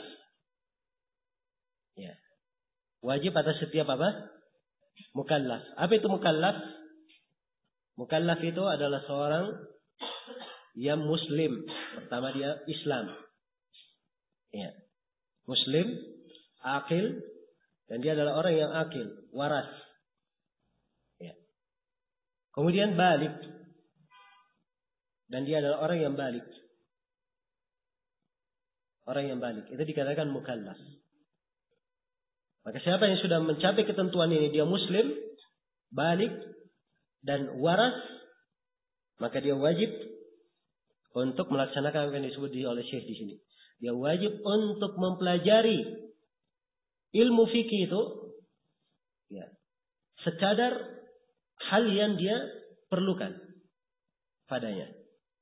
Speaker 1: Ya. Wajib atas setiap apa? Mukallaf. Apa itu mukallaf? Mukallaf itu adalah seorang yang muslim. Pertama dia Islam. Ya. Muslim, akil, dan dia adalah orang yang akil, waras. Ya. Kemudian balik. Dan dia adalah orang yang balik. Orang yang balik. Itu dikatakan mukallaf. Maka siapa yang sudah mencapai ketentuan ini, dia muslim, balik, dan waras, maka dia wajib untuk melaksanakan apa yang disebut oleh Syekh di sini. Dia wajib untuk mempelajari ilmu fikih itu, ya, sekadar hal yang dia perlukan padanya.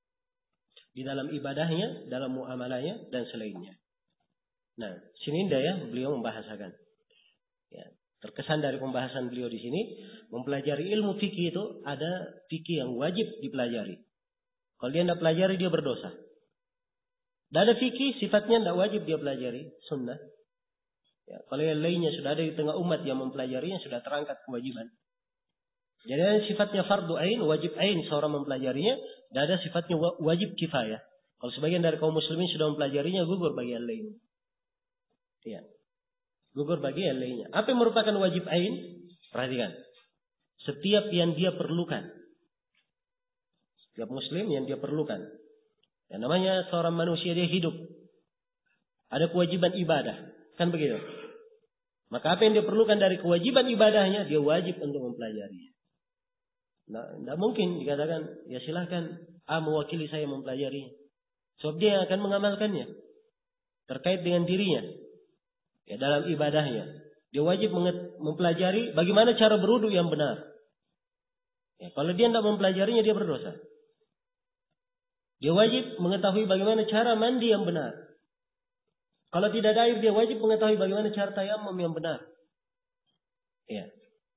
Speaker 1: Di dalam ibadahnya, dalam muamalahnya, dan selainnya. Nah, sini indah ya, beliau membahasakan. Ya, terkesan dari pembahasan beliau di sini, mempelajari ilmu fikih itu ada fikih yang wajib dipelajari. Kalau dia tidak pelajari, dia berdosa. Dan ada fikih sifatnya tidak wajib dia pelajari, sunnah. Ya, kalau yang lainnya sudah ada di tengah umat yang mempelajarinya, sudah terangkat kewajiban. Jadi ada sifatnya fardu ain, wajib ain seorang mempelajarinya, dan ada sifatnya wajib kifayah. Kalau sebagian dari kaum muslimin sudah mempelajarinya, gugur bagi yang lain. Ya. Gugur bagi yang lainnya. Apa yang merupakan wajib ain? Perhatikan. Setiap yang dia perlukan. Setiap muslim yang dia perlukan. Yang namanya seorang manusia, dia hidup. Ada kewajiban ibadah. Kan begitu? Maka apa yang dia perlukan dari kewajiban ibadahnya, dia wajib untuk mempelajarinya. Nah, tidak mungkin dikatakan, ya silahkan A mewakili saya mempelajarinya. Sebab dia akan mengamalkannya. Terkait dengan dirinya. Ya, dalam ibadahnya. Dia wajib mempelajari bagaimana cara berwudu yang benar. Ya, kalau dia tidak mempelajarinya, dia berdosa. Dia wajib mengetahui bagaimana cara mandi yang benar. Kalau tidak ada air, dia wajib mengetahui bagaimana cara tayammum yang benar. Ya.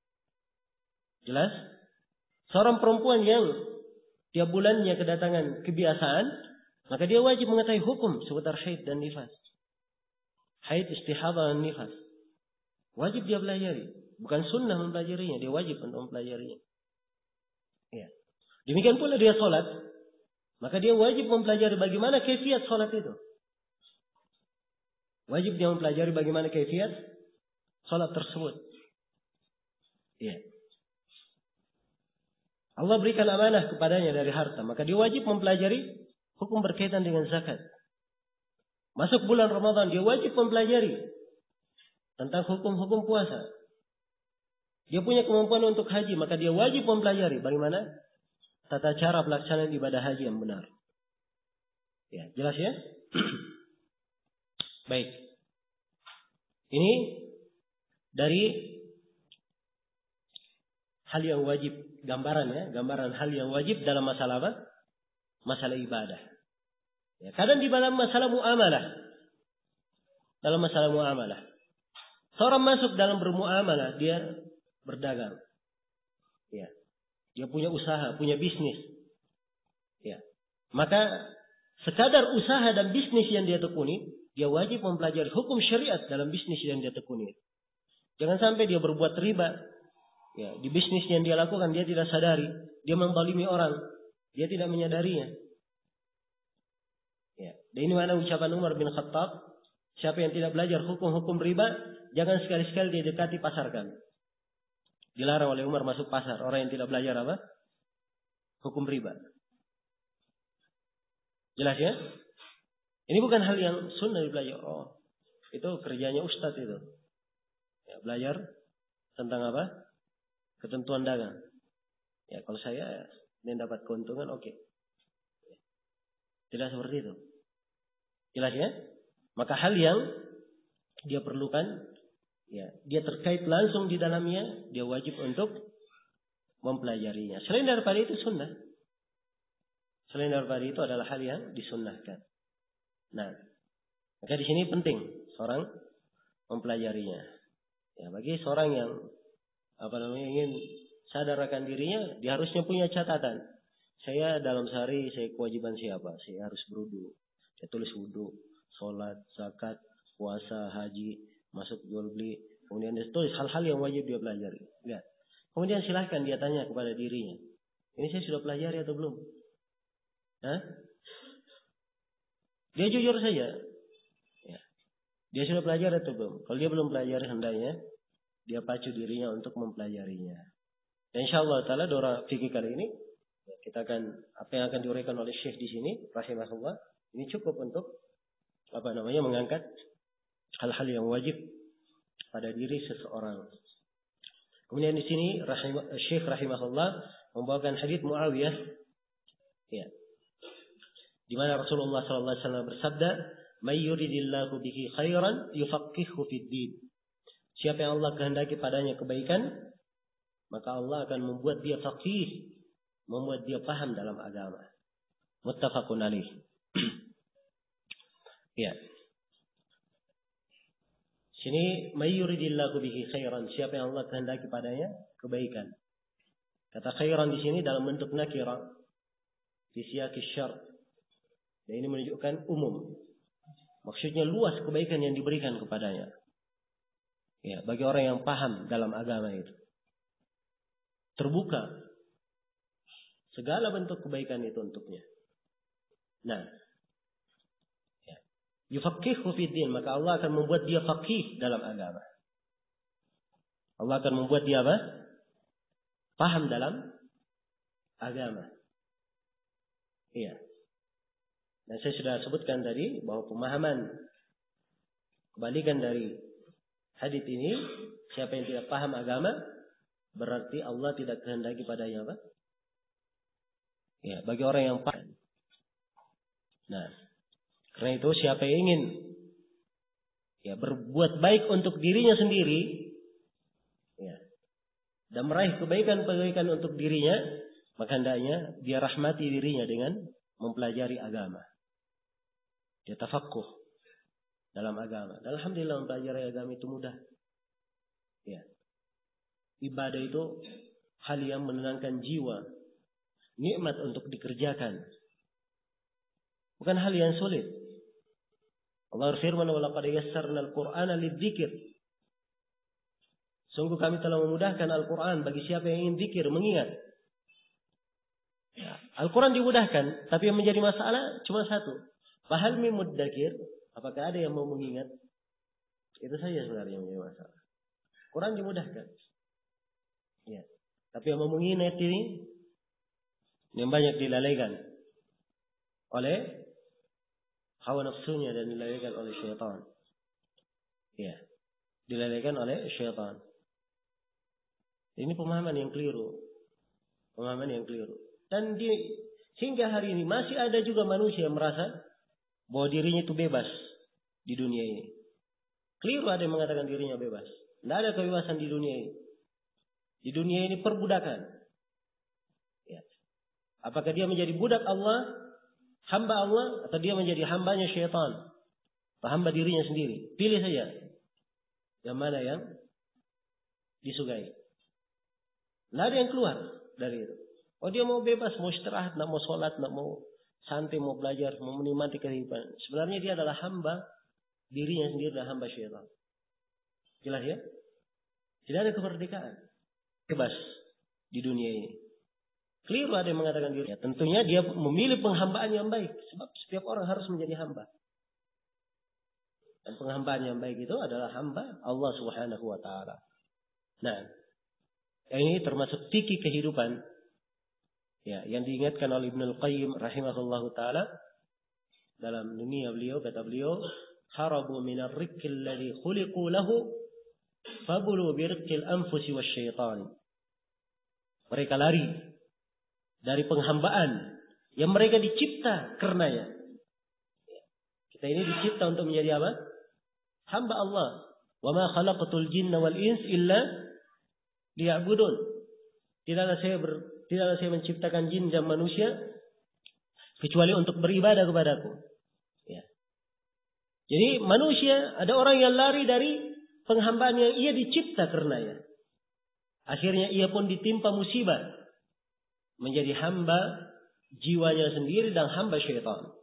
Speaker 1: Jelas? Seorang perempuan yang tiap bulannya kedatangan kebiasaan, maka dia wajib mengetahui hukum seputar haid dan nifas. Haid, istihadah, dan nifas. Wajib dia pelajari. Bukan sunnah mempelajarinya, dia wajib untuk mempelajarinya. Ya. Demikian pula dia sholat, maka dia wajib mempelajari bagaimana kaifiat sholat itu. Wajib dia mempelajari bagaimana kaifiat sholat tersebut. Ya. Allah berikan amanah kepadanya dari harta, maka dia wajib mempelajari hukum berkaitan dengan zakat. Masuk bulan Ramadan, dia wajib mempelajari tentang hukum-hukum puasa. Dia punya kemampuan untuk haji, maka dia wajib mempelajari bagaimana tata cara pelaksanaan ibadah haji yang benar. Ya, jelas ya? Baik. Ini dari hal yang wajib, gambaran ya, gambaran hal yang wajib dalam masalah apa? Masalah ibadah. Ya, kadang di dalam masalah muamalah. Dalam masalah muamalah. Seorang masuk dalam bermuamalah, dia berdagang. Ya. Dia punya usaha, punya bisnis. Ya. Maka sekadar usaha dan bisnis yang dia tekuni, dia wajib mempelajari hukum syariat dalam bisnis yang dia tekuni. Jangan sampai dia berbuat riba. Ya, di bisnis yang dia lakukan dia tidak sadari, dia menzalimi orang, dia tidak menyadarinya. Ya. Dan ini mana ucapan Umar bin Khattab, siapa yang tidak belajar hukum-hukum riba, jangan sekali-sekali dia dekati pasarkan. Dilarang oleh Umar masuk pasar, orang yang tidak belajar apa? Hukum riba. Jelas ya? Ini bukan hal yang sunnah belajar. Oh, itu kerjanya ustadz itu. Ya, belajar tentang apa? Ketentuan dagang. Ya, kalau saya ingin dapat keuntungan, oke. Okay. Tidak seperti itu. Jelas ya? Maka hal yang dia perlukan, ya, dia terkait langsung di dalamnya, dia wajib untuk mempelajarinya. Selain daripada itu sunnah. Selain daripada itu adalah hal yang disunnahkan. Nah, maka di sini penting seorang mempelajarinya. Ya, bagi seorang yang apa namanya ingin sadar akan dirinya, dia harusnya punya catatan. Saya dalam sehari saya kewajiban siapa? Saya harus berwudu. Saya tulis wudu, sholat, zakat, puasa, haji, masuk jual beli. Kemudian dia tulis hal-hal yang wajib dia pelajari. Lihat. Kemudian silahkan dia tanya kepada dirinya. Ini saya sudah pelajari atau belum? Hah? Dia jujur saja. Ya. Dia sudah pelajari atau belum? Kalau dia belum pelajari, hendaknya dia pacu dirinya untuk mempelajarinya. Dan insyaallah taala doa fikih kali ini kita akan apa yang akan diuraikan oleh Syekh di sini, rahimahullah, ini cukup untuk apa namanya mengangkat hal-hal yang wajib pada diri seseorang. Kemudian di sini rahimah, Syekh rahimahullah membawakan hadits Muawiyah, ya, di mana Rasulullah sallallahu alaihi wasallam bersabda, "May yuridillahu bihi khairan yufaqqihhu fid din." Siapa yang Allah kehendaki padanya kebaikan, maka Allah akan membuat dia faqih, membuat dia paham dalam agama. Muttafaqun alaih. Ya. Sini may yuridillahu bihi khairan, siapa yang Allah kehendaki padanya kebaikan. Kata khairan di sini dalam bentuk nakirah fi siyaqi syart. Dan ini menunjukkan umum. Maksudnya luas kebaikan yang diberikan kepadanya. Ya, bagi orang yang paham dalam agama itu. Terbuka segala bentuk kebaikan itu untuknya. Nah, ya. Yufaqqihhu fid din, maka Allah akan membuat dia faqih dalam agama. Allah akan membuat dia apa? Paham dalam agama. Iya. Dan saya sudah sebutkan tadi bahwa pemahaman kebalikan dari hadits ini, siapa yang tidak paham agama, berarti Allah tidak kehendaki padanya apa? Ya, bagi orang yang paham. Nah, karena itu siapa yang ingin ya berbuat baik untuk dirinya sendiri, ya, dan meraih kebaikan-kebaikan untuk dirinya, maka hendaknya dia rahmati dirinya dengan mempelajari agama. Dia tafaqquh dalam agama. Dan alhamdulillah mempelajari agama itu mudah. Ya. Ibadah itu hal yang menenangkan jiwa, nikmat untuk dikerjakan, bukan hal yang sulit. Allah berfirman, "Wa laqad yassarna al-Qur'ana lidzikr." Sungguh kami telah memudahkan Al-Quran bagi siapa yang ingin zikir, mengingat. Ya, Al-Quran dimudahkan, tapi yang menjadi masalah cuma satu. Fahal min mudzakir? Apakah ada yang mau mengingat? Itu saja sebenarnya yang menjadi masalah. Quran dimudahkan. Ya. Tapi yang mau mengingat ini yang banyak dilalaikan oleh hawa nafsunya dan dilalaikan oleh syaitan. Ya. Dilalaikan oleh syaitan. Ini pemahaman yang keliru. Pemahaman yang keliru. Dan di, hingga hari ini masih ada juga manusia yang merasa bahwa dirinya itu bebas di dunia ini. Keliru ada yang mengatakan dirinya bebas. Tidak ada kebebasan di dunia ini. Di dunia ini perbudakan. Ya. Apakah dia menjadi budak Allah, hamba Allah, atau dia menjadi hambanya syaitan, atau hamba dirinya sendiri? Pilih saja. Yang mana yang disukai. Tidak ada yang keluar dari itu. Oh, dia mau bebas, mau istirahat, tidak mau sholat, tidak mau santai, mau belajar, mau menikmati kehidupan. Sebenarnya dia adalah hamba dirinya sendiri dan hamba syaitan. Jelas ya? Tidak ada kemerdekaan. Bebas di dunia ini. Keliru ada yang mengatakan diri. Ya, tentunya dia memilih penghambaan yang baik. Sebab setiap orang harus menjadi hamba. Dan penghambaan yang baik itu adalah hamba Allah Subhanahu wa taala. Nah, ini termasuk fikih kehidupan. Ya, yang diingatkan oleh Ibnu Al-Qayyim rahimahullahu taala dalam dunia beliau, kata beliau, harabu minar riqqil ladzi khuliqu lahu fabulu birqil anfusi wasyaitan. Mereka lari dari penghambaan yang mereka dicipta karenanya. Kita ini dicipta untuk menjadi apa? Hamba Allah. Wa ma khalaqatul jinna wal ins illa liya'budun. Tidaklah saya ber, tidaklah saya menciptakan jin dan manusia kecuali untuk beribadah kepadaku. Ya. Jadi manusia, ada orang yang lari dari penghambaan yang ia dicipta karenanya. Akhirnya ia pun ditimpa musibah. Menjadi hamba jiwanya sendiri dan hamba syaitan.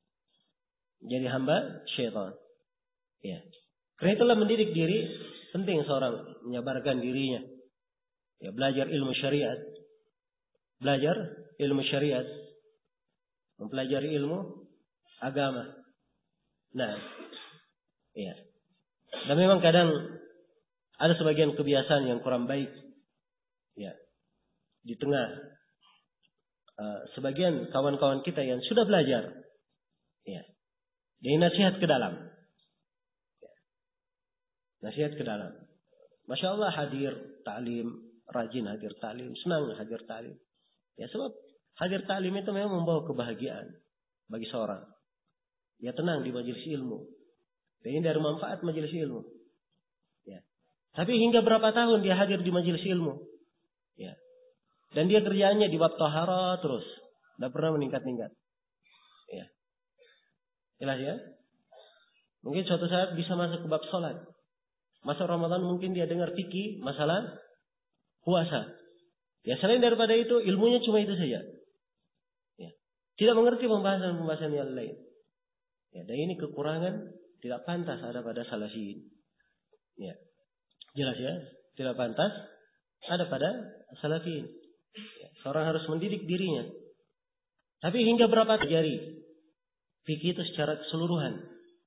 Speaker 1: Jadi hamba syaitan. Ya. Karena itulah mendidik diri penting seorang menyabarkan dirinya. Ya, belajar ilmu syariat. Belajar ilmu syariat. Mempelajari ilmu agama. Nah, ya. Dan memang kadang ada sebagian kebiasaan yang kurang baik. Ya. Di tengah Uh, sebagian kawan-kawan kita yang sudah belajar, ya, dia nasihat ke dalam, ya. Nasihat ke dalam. Masya Allah hadir ta'lim, rajin hadir ta'lim, senang hadir ta'lim. Ya, sebab hadir ta'lim itu memang membawa kebahagiaan bagi seorang. Ya, tenang di majelis ilmu. Dan ini dari manfaat majelis ilmu. Ya. Tapi hingga berapa tahun dia hadir di majelis ilmu? Ya. Dan dia kerjaannya di bab taharah terus. Tidak pernah meningkat-ningkat. Ya. Jelas ya? Mungkin suatu saat bisa masuk ke bab sholat. Masa Ramadan mungkin dia dengar fikih masalah puasa. Ya, selain daripada itu ilmunya cuma itu saja. Ya. Tidak mengerti pembahasan-pembahasan yang lain. Ya, dan ini kekurangan tidak pantas ada pada salafiyin. Ya. Jelas ya? Tidak pantas ada pada salafiyin. Ya, seorang harus mendidik dirinya. Tapi hingga berapa terjadi fikih itu secara keseluruhan.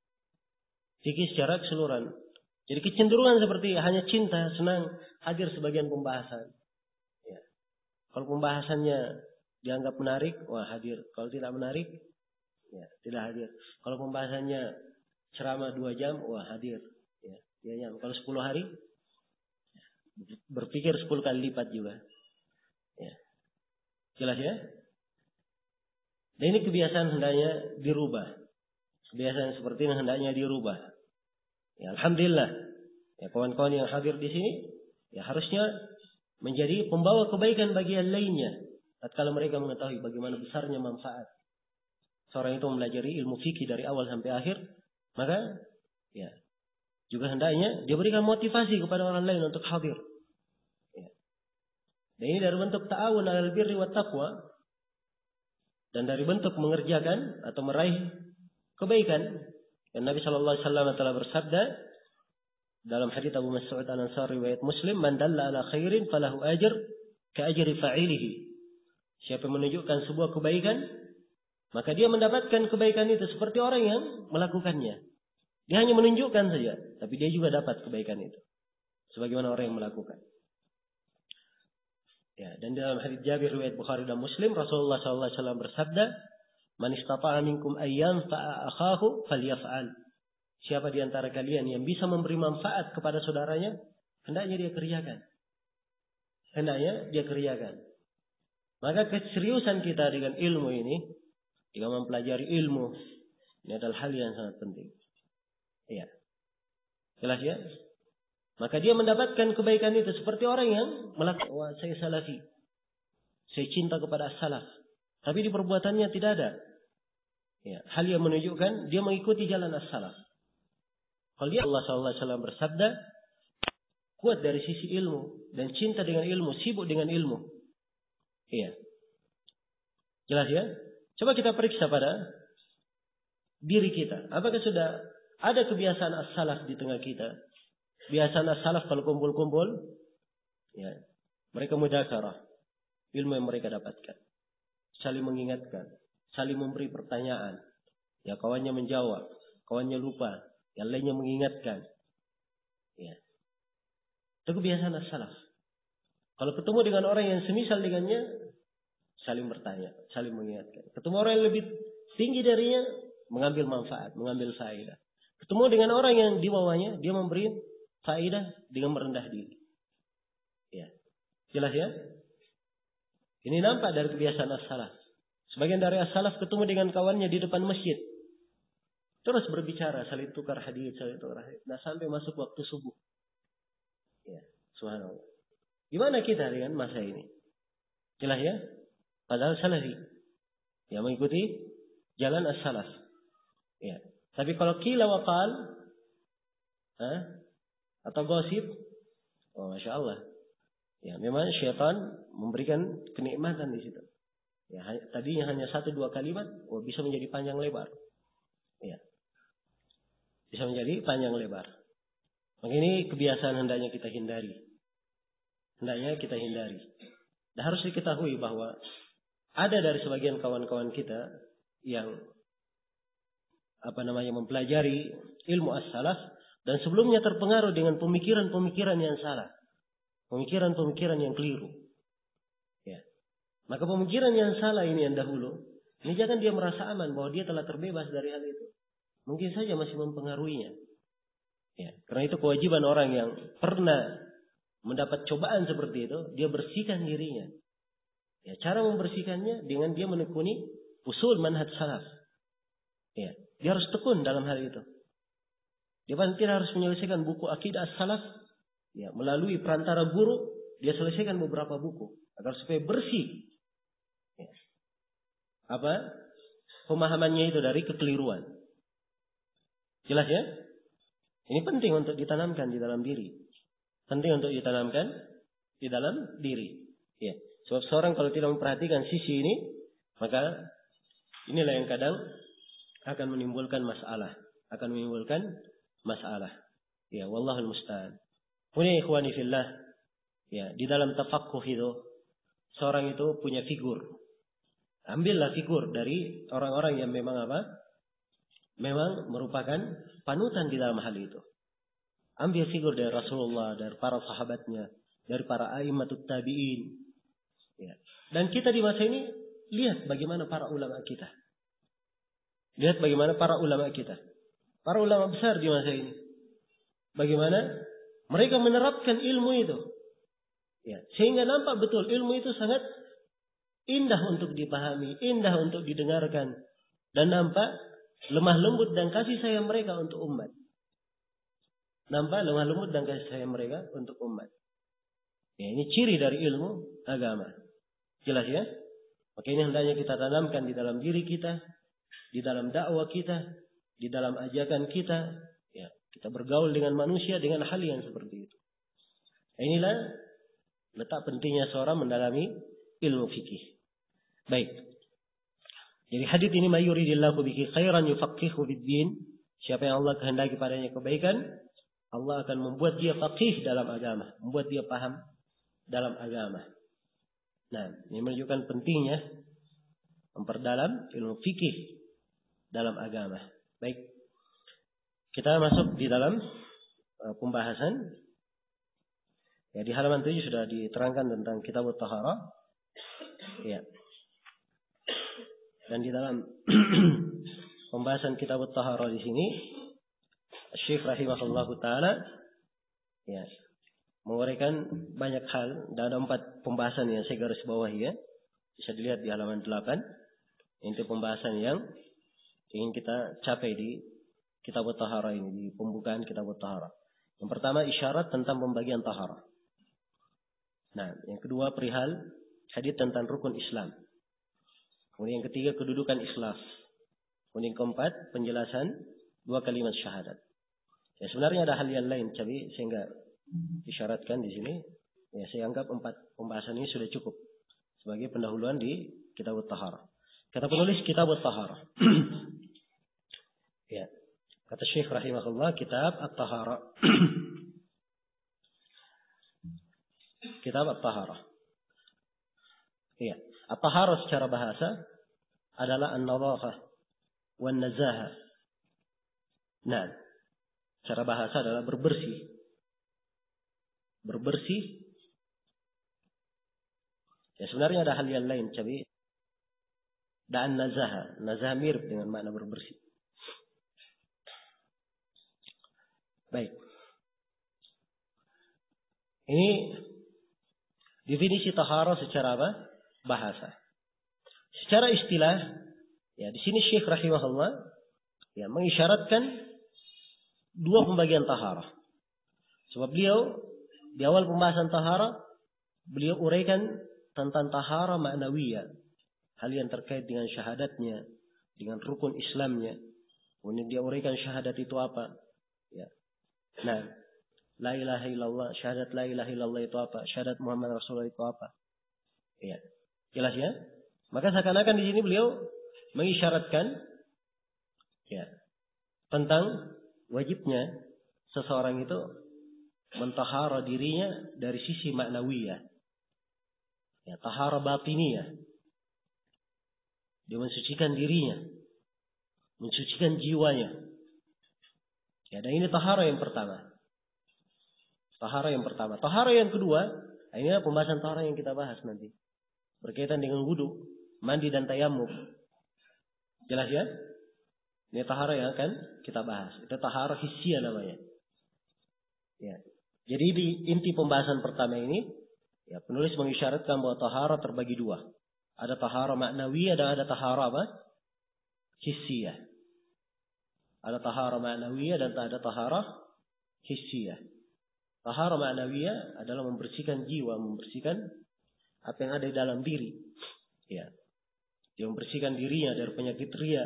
Speaker 1: Fikih secara keseluruhan. Jadi kecenderungan seperti hanya cinta, senang hadir sebagian pembahasan. Ya. Kalau pembahasannya dianggap menarik, wah hadir. Kalau tidak menarik, ya tidak hadir. Kalau pembahasannya ceramah dua jam, wah hadir. Ya, dia Kalau sepuluh hari, berpikir sepuluh kali lipat juga. Ya. Jelas ya? Dan ini kebiasaan hendaknya dirubah. Kebiasaan seperti ini hendaknya dirubah. Ya, alhamdulillah. Ya, kawan-kawan yang hadir di sini, ya harusnya menjadi pembawa kebaikan bagi yang lainnya. Tatkala mereka mengetahui bagaimana besarnya manfaat seorang itu mempelajari ilmu fikih dari awal sampai akhir, maka ya juga hendaknya dia berikan motivasi kepada orang lain untuk hadir. Dan ini dari bentuk ta'awun 'alal birri wat taqwa dan dari bentuk mengerjakan atau meraih kebaikan. Dan Nabi sallallahu alaihi wasallam telah bersabda dalam hadis Abu Mas'ud Al-Ansari riwayat Muslim, "Man dalla 'ala khairin falahu ajr ka ajri fa'ilihi." Siapa yang menunjukkan sebuah kebaikan, maka dia mendapatkan kebaikan itu seperti orang yang melakukannya. Dia hanya menunjukkan saja, tapi dia juga dapat kebaikan itu sebagaimana orang yang melakukan. Ya, dan dalam hadits Jabir riwayat Bukhari dan Muslim, Rasulullah sallallahu alaihi wasallam bersabda, "Man istata'a minkum ayyan fa'a akhahu falyaf'al." Siapa di antara kalian yang bisa memberi manfaat kepada saudaranya, hendaknya dia kerjakan. Hendaknya dia kerjakan. Maka keseriusan kita dengan ilmu ini, jika mempelajari ilmu, ini adalah hal yang sangat penting. Iya. Jelas ya? Maka dia mendapatkan kebaikan itu seperti orang yang melakukan, wah saya salafi, saya cinta kepada salaf, tapi di perbuatannya tidak ada. Ya, hal yang menunjukkan dia mengikuti jalan as-salaf. Kalau dia Allah sallallahu alaihi wasallam bersabda, kuat dari sisi ilmu dan cinta dengan ilmu, sibuk dengan ilmu. Iya. Jelas ya? Coba kita periksa pada diri kita. Apakah sudah ada kebiasaan as-salaf di tengah kita? Biasanya salaf kalau kumpul-kumpul, ya, mereka mudzakarah. ilmu yang mereka dapatkan. Saling mengingatkan, saling memberi pertanyaan. Ya, kawannya menjawab, kawannya lupa, yang lainnya mengingatkan. Ya. Itu kebiasaan as-salaf. Kalau ketemu dengan orang yang semisal dengannya, saling bertanya, saling mengingatkan. Ketemu orang yang lebih tinggi darinya, mengambil manfaat, mengambil faedah. Ketemu dengan orang yang di bawahnya, dia memberi faedah dengan merendah diri. Ya. Jelas ya? Ini nampak dari kebiasaan as-salaf. Sebagian dari as-salaf ketemu dengan kawannya di depan masjid. Terus berbicara, saling tukar hadis, saling tukar hadis. Nah, sampai masuk waktu subuh. Ya, subhanallah. Gimana kita dengan masa ini? Jelas ya? Padahal salafi. Ya, mengikuti jalan as-salaf. Ya. Tapi kalau qila wa qal, eh, atau gosip, oh masya Allah. Ya, memang syaitan memberikan kenikmatan di situ. Ya, tadinya hanya satu dua kalimat, oh bisa menjadi panjang lebar. Ya, bisa menjadi panjang lebar. Maka ini kebiasaan hendaknya kita hindari. Hendaknya kita hindari. Dan harus diketahui bahwa ada dari sebagian kawan-kawan kita yang apa namanya mempelajari ilmu as-salaf dan sebelumnya terpengaruh dengan pemikiran-pemikiran yang salah. Pemikiran-pemikiran yang keliru. Ya. Maka pemikiran yang salah ini yang dahulu, ini jangan dia merasa aman bahwa dia telah terbebas dari hal itu. Mungkin saja masih mempengaruhinya. Ya. Karena itu kewajiban orang yang pernah mendapat cobaan seperti itu, dia bersihkan dirinya. Ya. Cara membersihkannya dengan dia menekuni usul manhaj salaf. Ya. Dia harus tekun dalam hal itu. Dia pasti harus menyelesaikan buku akidah as-salaf. Ya, melalui perantara guru, dia selesaikan beberapa buku agar supaya bersih. Ya. Apa pemahamannya itu dari kekeliruan. Jelas ya? Ini penting untuk ditanamkan di dalam diri. Penting untuk ditanamkan di dalam diri. Ya. Sebab seorang kalau tidak memperhatikan sisi ini, maka inilah yang kadang akan menimbulkan masalah, akan menimbulkan masalah. Ya, wallahul musta'an. Punya ikhwani fillah, ya, di dalam tafaqquh itu, seorang itu punya figur. Ambillah figur dari orang-orang yang memang apa? Memang merupakan panutan di dalam hal itu. Ambil figur dari Rasulullah, dari para sahabatnya, dari para a'immatut tabi'in. Ya. Dan kita di masa ini, lihat bagaimana para ulama kita. Lihat bagaimana para ulama kita. Para ulama besar di masa ini. Bagaimana mereka menerapkan ilmu itu. Ya, sehingga nampak betul ilmu itu sangat indah untuk dipahami, indah untuk didengarkan. Dan nampak lemah lembut dan kasih sayang mereka untuk umat. Nampak lemah lembut dan kasih sayang mereka untuk umat. Ya, ini ciri dari ilmu agama. Jelas ya? Maka ini hendaknya kita tanamkan di dalam diri kita, di dalam dakwah kita, di dalam ajakan kita. Ya, kita bergaul dengan manusia dengan hal yang seperti itu. Inilah letak pentingnya seorang mendalami ilmu fikih. Baik. Jadi hadis ini mayuridillahu bihi khairan yufaqihu fid-din. Siapa yang Allah kehendaki padanya kebaikan, Allah akan membuat dia faqih dalam agama, membuat dia paham dalam agama. Nah, ini menunjukkan pentingnya memperdalam ilmu fikih dalam agama. Baik. Kita masuk di dalam uh, pembahasan. Ya, di halaman tujuh sudah diterangkan tentang kitab at-taharah. Ya. Dan di dalam pembahasan kitab at-taharah di sini, Syekh rahimahullahu taala ya, menguraikan banyak hal dan ada empat pembahasan yang saya garis bawahi ya. Bisa dilihat di halaman delapan. Ini pembahasan yang ingin kita capai di kitab at-taharah ini, di pembukaan kitab at-taharah. Yang pertama isyarat tentang pembagian taharah. Nah, yang kedua perihal hadis tentang rukun Islam. Kemudian yang ketiga kedudukan ikhlas. Kemudian yang keempat penjelasan dua kalimat syahadat. Ya, sebenarnya ada hal yang lain, tapi saya enggak isyaratkan di sini. Ya, saya anggap empat pembahasan ini sudah cukup sebagai pendahuluan di kitab at-taharah. Kata penulis kitab at-taharah. Ya. Kata Syekh rahimahullah, kitab at-taharah. Kitab at-taharah. Iya. At-taharah secara bahasa adalah an-nadhafah wan nazahah. Nah, secara bahasa adalah berbersih. Berbersih. Ya sebenarnya ada hal yang lain, tapi dan nazahah. Nazahah mirip dengan makna berbersih. Baik. Ini definisi taharah secara apa? Bahasa. Secara istilah, ya di sini Syekh rahimahullah ya mengisyaratkan dua pembagian taharah. Sebab beliau di awal pembahasan taharah beliau uraikan tentang taharah ma'nawiyah, hal yang terkait dengan syahadatnya, dengan rukun Islamnya. Kemudian dia uraikan syahadat itu apa? Ya. Nah, la ilaha illallah, syahadat la ilaha illallah itu apa? Syahadat Muhammad Rasulullah itu apa? Ya. Jelas ya? Maka seakan-akan di sini beliau mengisyaratkan ya tentang wajibnya seseorang itu mentahara dirinya dari sisi maknawiyah. Ya, tahara batiniyah. Dia mensucikan dirinya, mensucikan jiwanya. Ya, dan ini tahara yang pertama. Tahara yang pertama. Tahara yang kedua, ini adalah pembahasan tahara yang kita bahas nanti. Berkaitan dengan wudu, mandi dan tayamum. Jelas ya? Ini tahara yang akan kita bahas. Itu tahara hissiyah namanya. Ya. Jadi di inti pembahasan pertama ini, ya penulis mengisyaratkan bahwa tahara terbagi dua. Ada tahara maknawiyah dan ada tahara apa? Hissiyah. Ada tahara maknawiyah dan ada tahara hissiyah. Tahara maknawiyah adalah membersihkan jiwa, membersihkan apa yang ada di dalam diri. Ya. Dia membersihkan dirinya dari penyakit ria,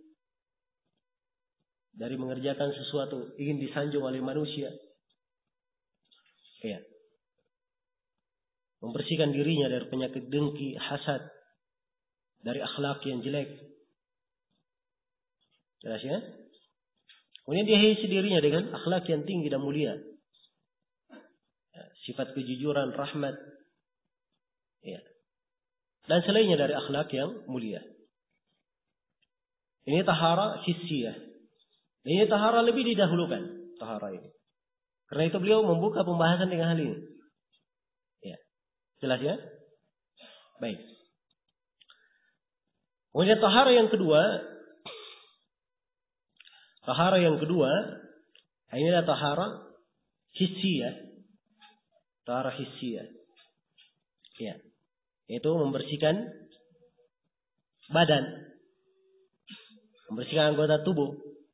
Speaker 1: dari mengerjakan sesuatu ingin disanjung oleh manusia. Ya. Membersihkan dirinya dari penyakit dengki, hasad, dari akhlak yang jelek. Jelas ya? Kemudian dia hiasi dirinya dengan akhlak yang tinggi dan mulia. Ya, sifat kejujuran, rahmat. Ya. Dan selainnya dari akhlak yang mulia. Ini tahara hissiyah. Ini tahara lebih didahulukan. Tahara ini. Karena itu beliau membuka pembahasan dengan hal ini. Ya. Jelas ya? Baik. Kemudian tahara yang kedua. Tahara yang kedua. Ini adalah tahara hissiyah. Tahara hissiyah. Ya. Yaitu membersihkan badan. Membersihkan anggota tubuh.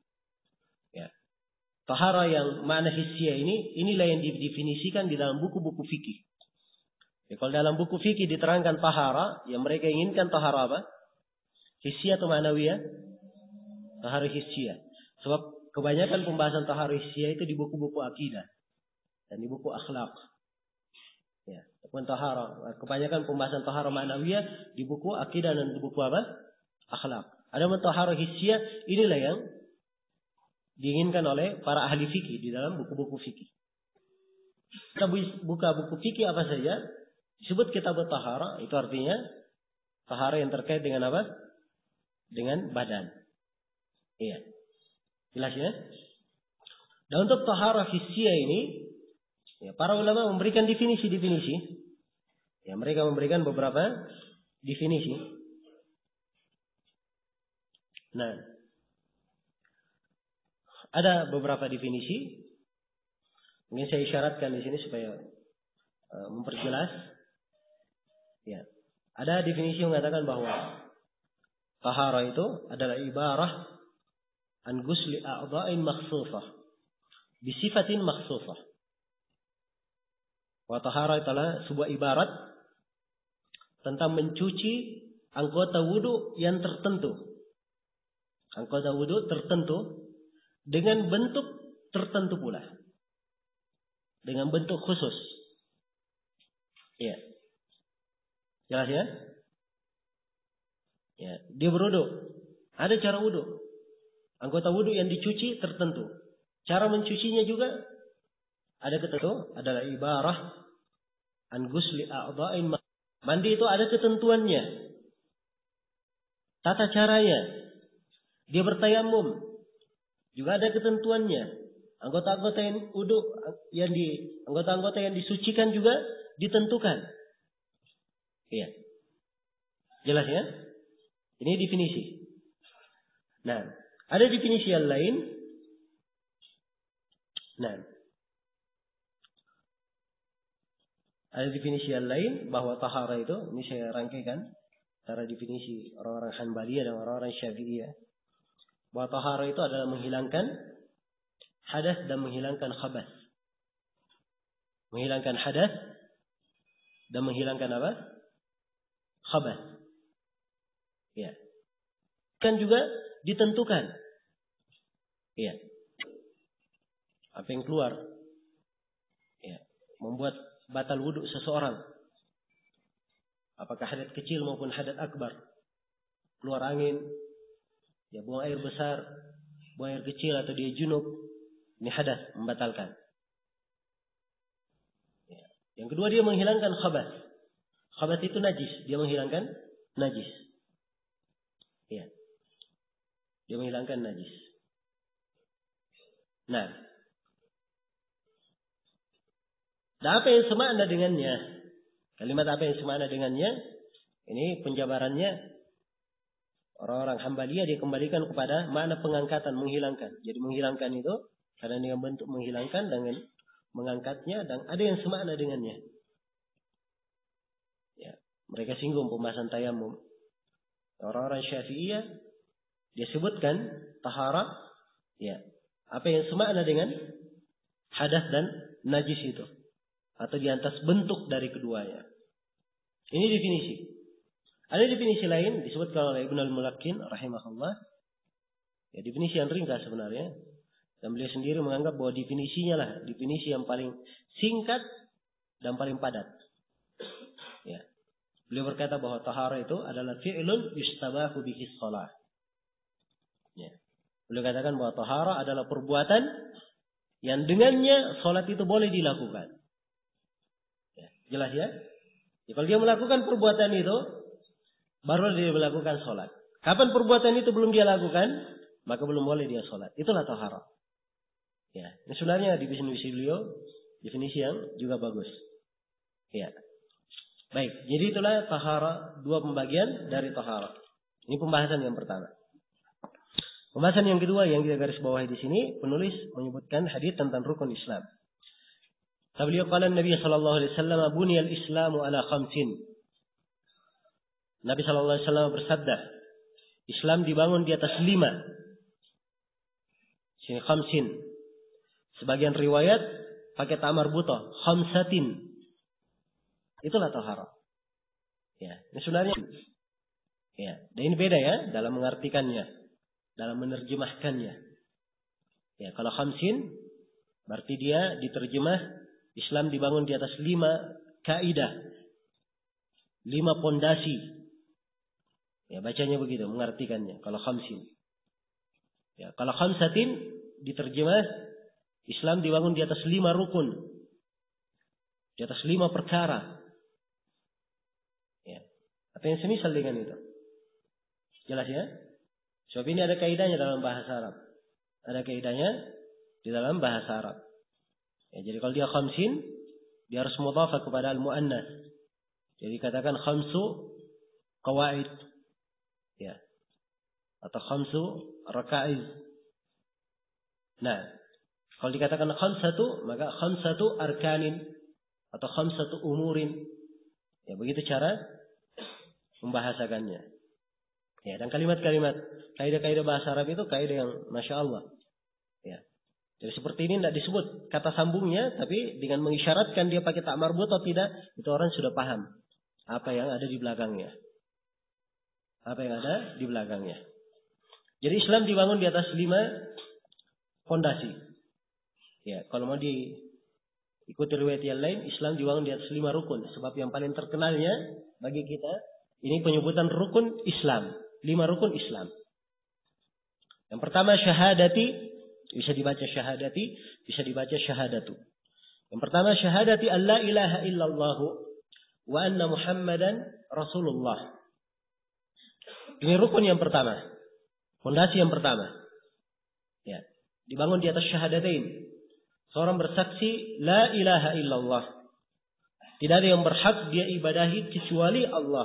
Speaker 1: Tahara yang makna hissiyah ini, inilah yang didefinisikan di dalam buku-buku fikih. Ya, kalau dalam buku fikih diterangkan tahara, yang mereka inginkan tahara apa? Hissiyah atau ma'nawiyah? Tahara hissiyah. Sebab kebanyakan pembahasan tahara hissiyah itu di buku-buku akidah dan di buku akhlak. Ya, ataupun tahara. Kebanyakan pembahasan tahara ma'nawiyah di buku akidah dan di buku apa? Akhlak. Ada tahara hissiyah, inilah yang diinginkan oleh para ahli fikih di dalam buku-buku fikih. Kita buka buku fikih apa saja, disebut kitab tahara, itu artinya tahara yang terkait dengan apa? Dengan badan. Iya. Jelas ya? Dan untuk tahara hissiyah ini, ya, para ulama memberikan definisi-definisi. Ya, mereka memberikan beberapa definisi. Nah, ada beberapa definisi. Mungkin saya isyaratkan di sini supaya uh, memperjelas. Ya. Ada definisi yang mengatakan bahwa tahara itu adalah ibarah an ghusli a'dha'in makhsusah bi sifatin makhsusah. Wa tahara adalah sebuah ibarat tentang mencuci anggota wudu yang tertentu. Anggota wudu tertentu dengan bentuk tertentu pula. Dengan bentuk khusus. Ya. Jelas ya? Ya, dia berwudu. Ada cara wudu. Anggota wudu yang dicuci tertentu. Cara mencucinya juga ada ketentu, adalah ibarah an ghusli a'dha'in. Mandi itu ada ketentuannya. Tata caranya. Dia bertayamum. Juga ada ketentuannya. Anggota-anggota yang uduk, yang di, anggota-anggota yang disucikan juga ditentukan. Iya. Jelas ya? Ini definisi. Nah, ada definisi yang lain. Nah, ada definisi yang lain bahwa tahara itu, ini saya rangkaikan antara definisi orang-orang Hanbaliyah dan orang-orang Syafi'iyah. Bahwa tahara itu adalah menghilangkan hadas dan menghilangkan khabath. Menghilangkan hadas dan menghilangkan apa? Khabath. Ya. Kan juga ditentukan. Ya. Apa yang keluar? Ya. Membuat batal wudhu seseorang. Apakah hadat kecil maupun hadat akbar. Keluar angin. Ya, buang air besar. Buang air kecil atau dia junub. Ini hadas, membatalkan. Ya. Yang kedua dia menghilangkan khabath. Khabath itu najis. Dia menghilangkan najis. Ya. Dia menghilangkan najis. Nah. Dan apa yang semakna dengannya? Kalimat apa yang semakna dengannya? Ini penjabarannya. Orang-orang Hanbaliyah dia kembalikan kepada makna pengangkatan, menghilangkan. Jadi menghilangkan itu karena dengan bentuk menghilangkan dengan mengangkatnya, dan ada yang semakna dengannya. Ya, mereka singgung pembahasan tayamum. Orang-orang Syafi'iyah dia sebutkan tahara, ya, apa yang semakna dengan hadas dan najis itu, atau di atas bentuk dari keduanya. Ini definisi. Ada definisi lain disebutkan oleh Ibnu Al-Mulakkin rahimahullah. Ya, definisi yang ringkas sebenarnya. Dan beliau sendiri menganggap bahwa definisinya lah definisi yang paling singkat dan paling padat. Ya. Beliau berkata bahwa tahara itu adalah fi'lun yustabahu bihi shalah. Ya. Beliau katakan bahwa tahara adalah perbuatan yang dengannya salat itu boleh dilakukan. Ya. Jelas ya? Ya, kalau dia melakukan perbuatan itu, baru dia melakukan salat. Kapan perbuatan itu belum dia lakukan, maka belum boleh dia salat. Itulah tahara. Ya, ini sebenarnya definisi beliau, definisi yang juga bagus. Ya. Baik, jadi itulah tahara, dua pembagian dari tahara. Ini pembahasan yang pertama. Pembahasan yang kedua yang kita garis bawahi di sini, penulis menyebutkan hadis tentang rukun Islam. Beliau qala Nabi sallallahu alaihi wasallam buniyal Islamu ala khamsin. Nabi sallallahu alaihi wasallam bersabda, Islam dibangun di atas lima. Sini khamsin. Sebagian riwayat pakai tamar buto, khamsatin. Itulah tahara. Ya, ini sebenarnya ya, dan ini beda ya dalam mengartikannya, dalam menerjemahkannya. Ya, kalau khamsin berarti dia diterjemah Islam dibangun di atas lima kaidah, lima pondasi. Ya, bacanya begitu mengartikannya kalau khamsin. Ya, kalau khamsatin diterjemah Islam dibangun di atas lima rukun. Di atas lima perkara. Ya. Apa yang semisal dengan itu? Jelas ya? Sebab ini ada kaidahnya dalam bahasa Arab. Ada kaidahnya di dalam bahasa Arab. Ya, jadi kalau dia khamsin, dia harus mudhafah kepada al-mu'annas. Jadi katakan khamsu qawaid. Ya. Atau khamsu raka'iz. Nah, kalau dikatakan khamsatu, maka khamsatu arkanin atau khamsatu umurin. Ya, begitu cara membahasakannya. Ya, dan kalimat-kalimat kaidah-kaidah bahasa Arab itu kaidah yang Masya Allah. Ya. Jadi seperti ini tidak disebut kata sambungnya, tapi dengan mengisyaratkan dia pakai tak marbut atau tidak, itu orang sudah paham apa yang ada di belakangnya. Apa yang ada di belakangnya. Jadi Islam dibangun di atas lima fondasi. Ya, kalau mau diikuti riwayat yang lain, Islam dibangun di atas lima rukun. Sebab yang paling terkenalnya bagi kita, ini penyebutan rukun Islam. Lima rukun Islam. Yang pertama syahadati, bisa dibaca syahadati, bisa dibaca syahadatu. Yang pertama syahadati an la ilaha illallah wa anna Muhammadan Rasulullah. Ini rukun yang pertama. Fondasi yang pertama. Ya, dibangun di atas syahadatain. Seorang bersaksi la ilaha illallah. Tidak ada yang berhak dia ibadahi kecuali Allah.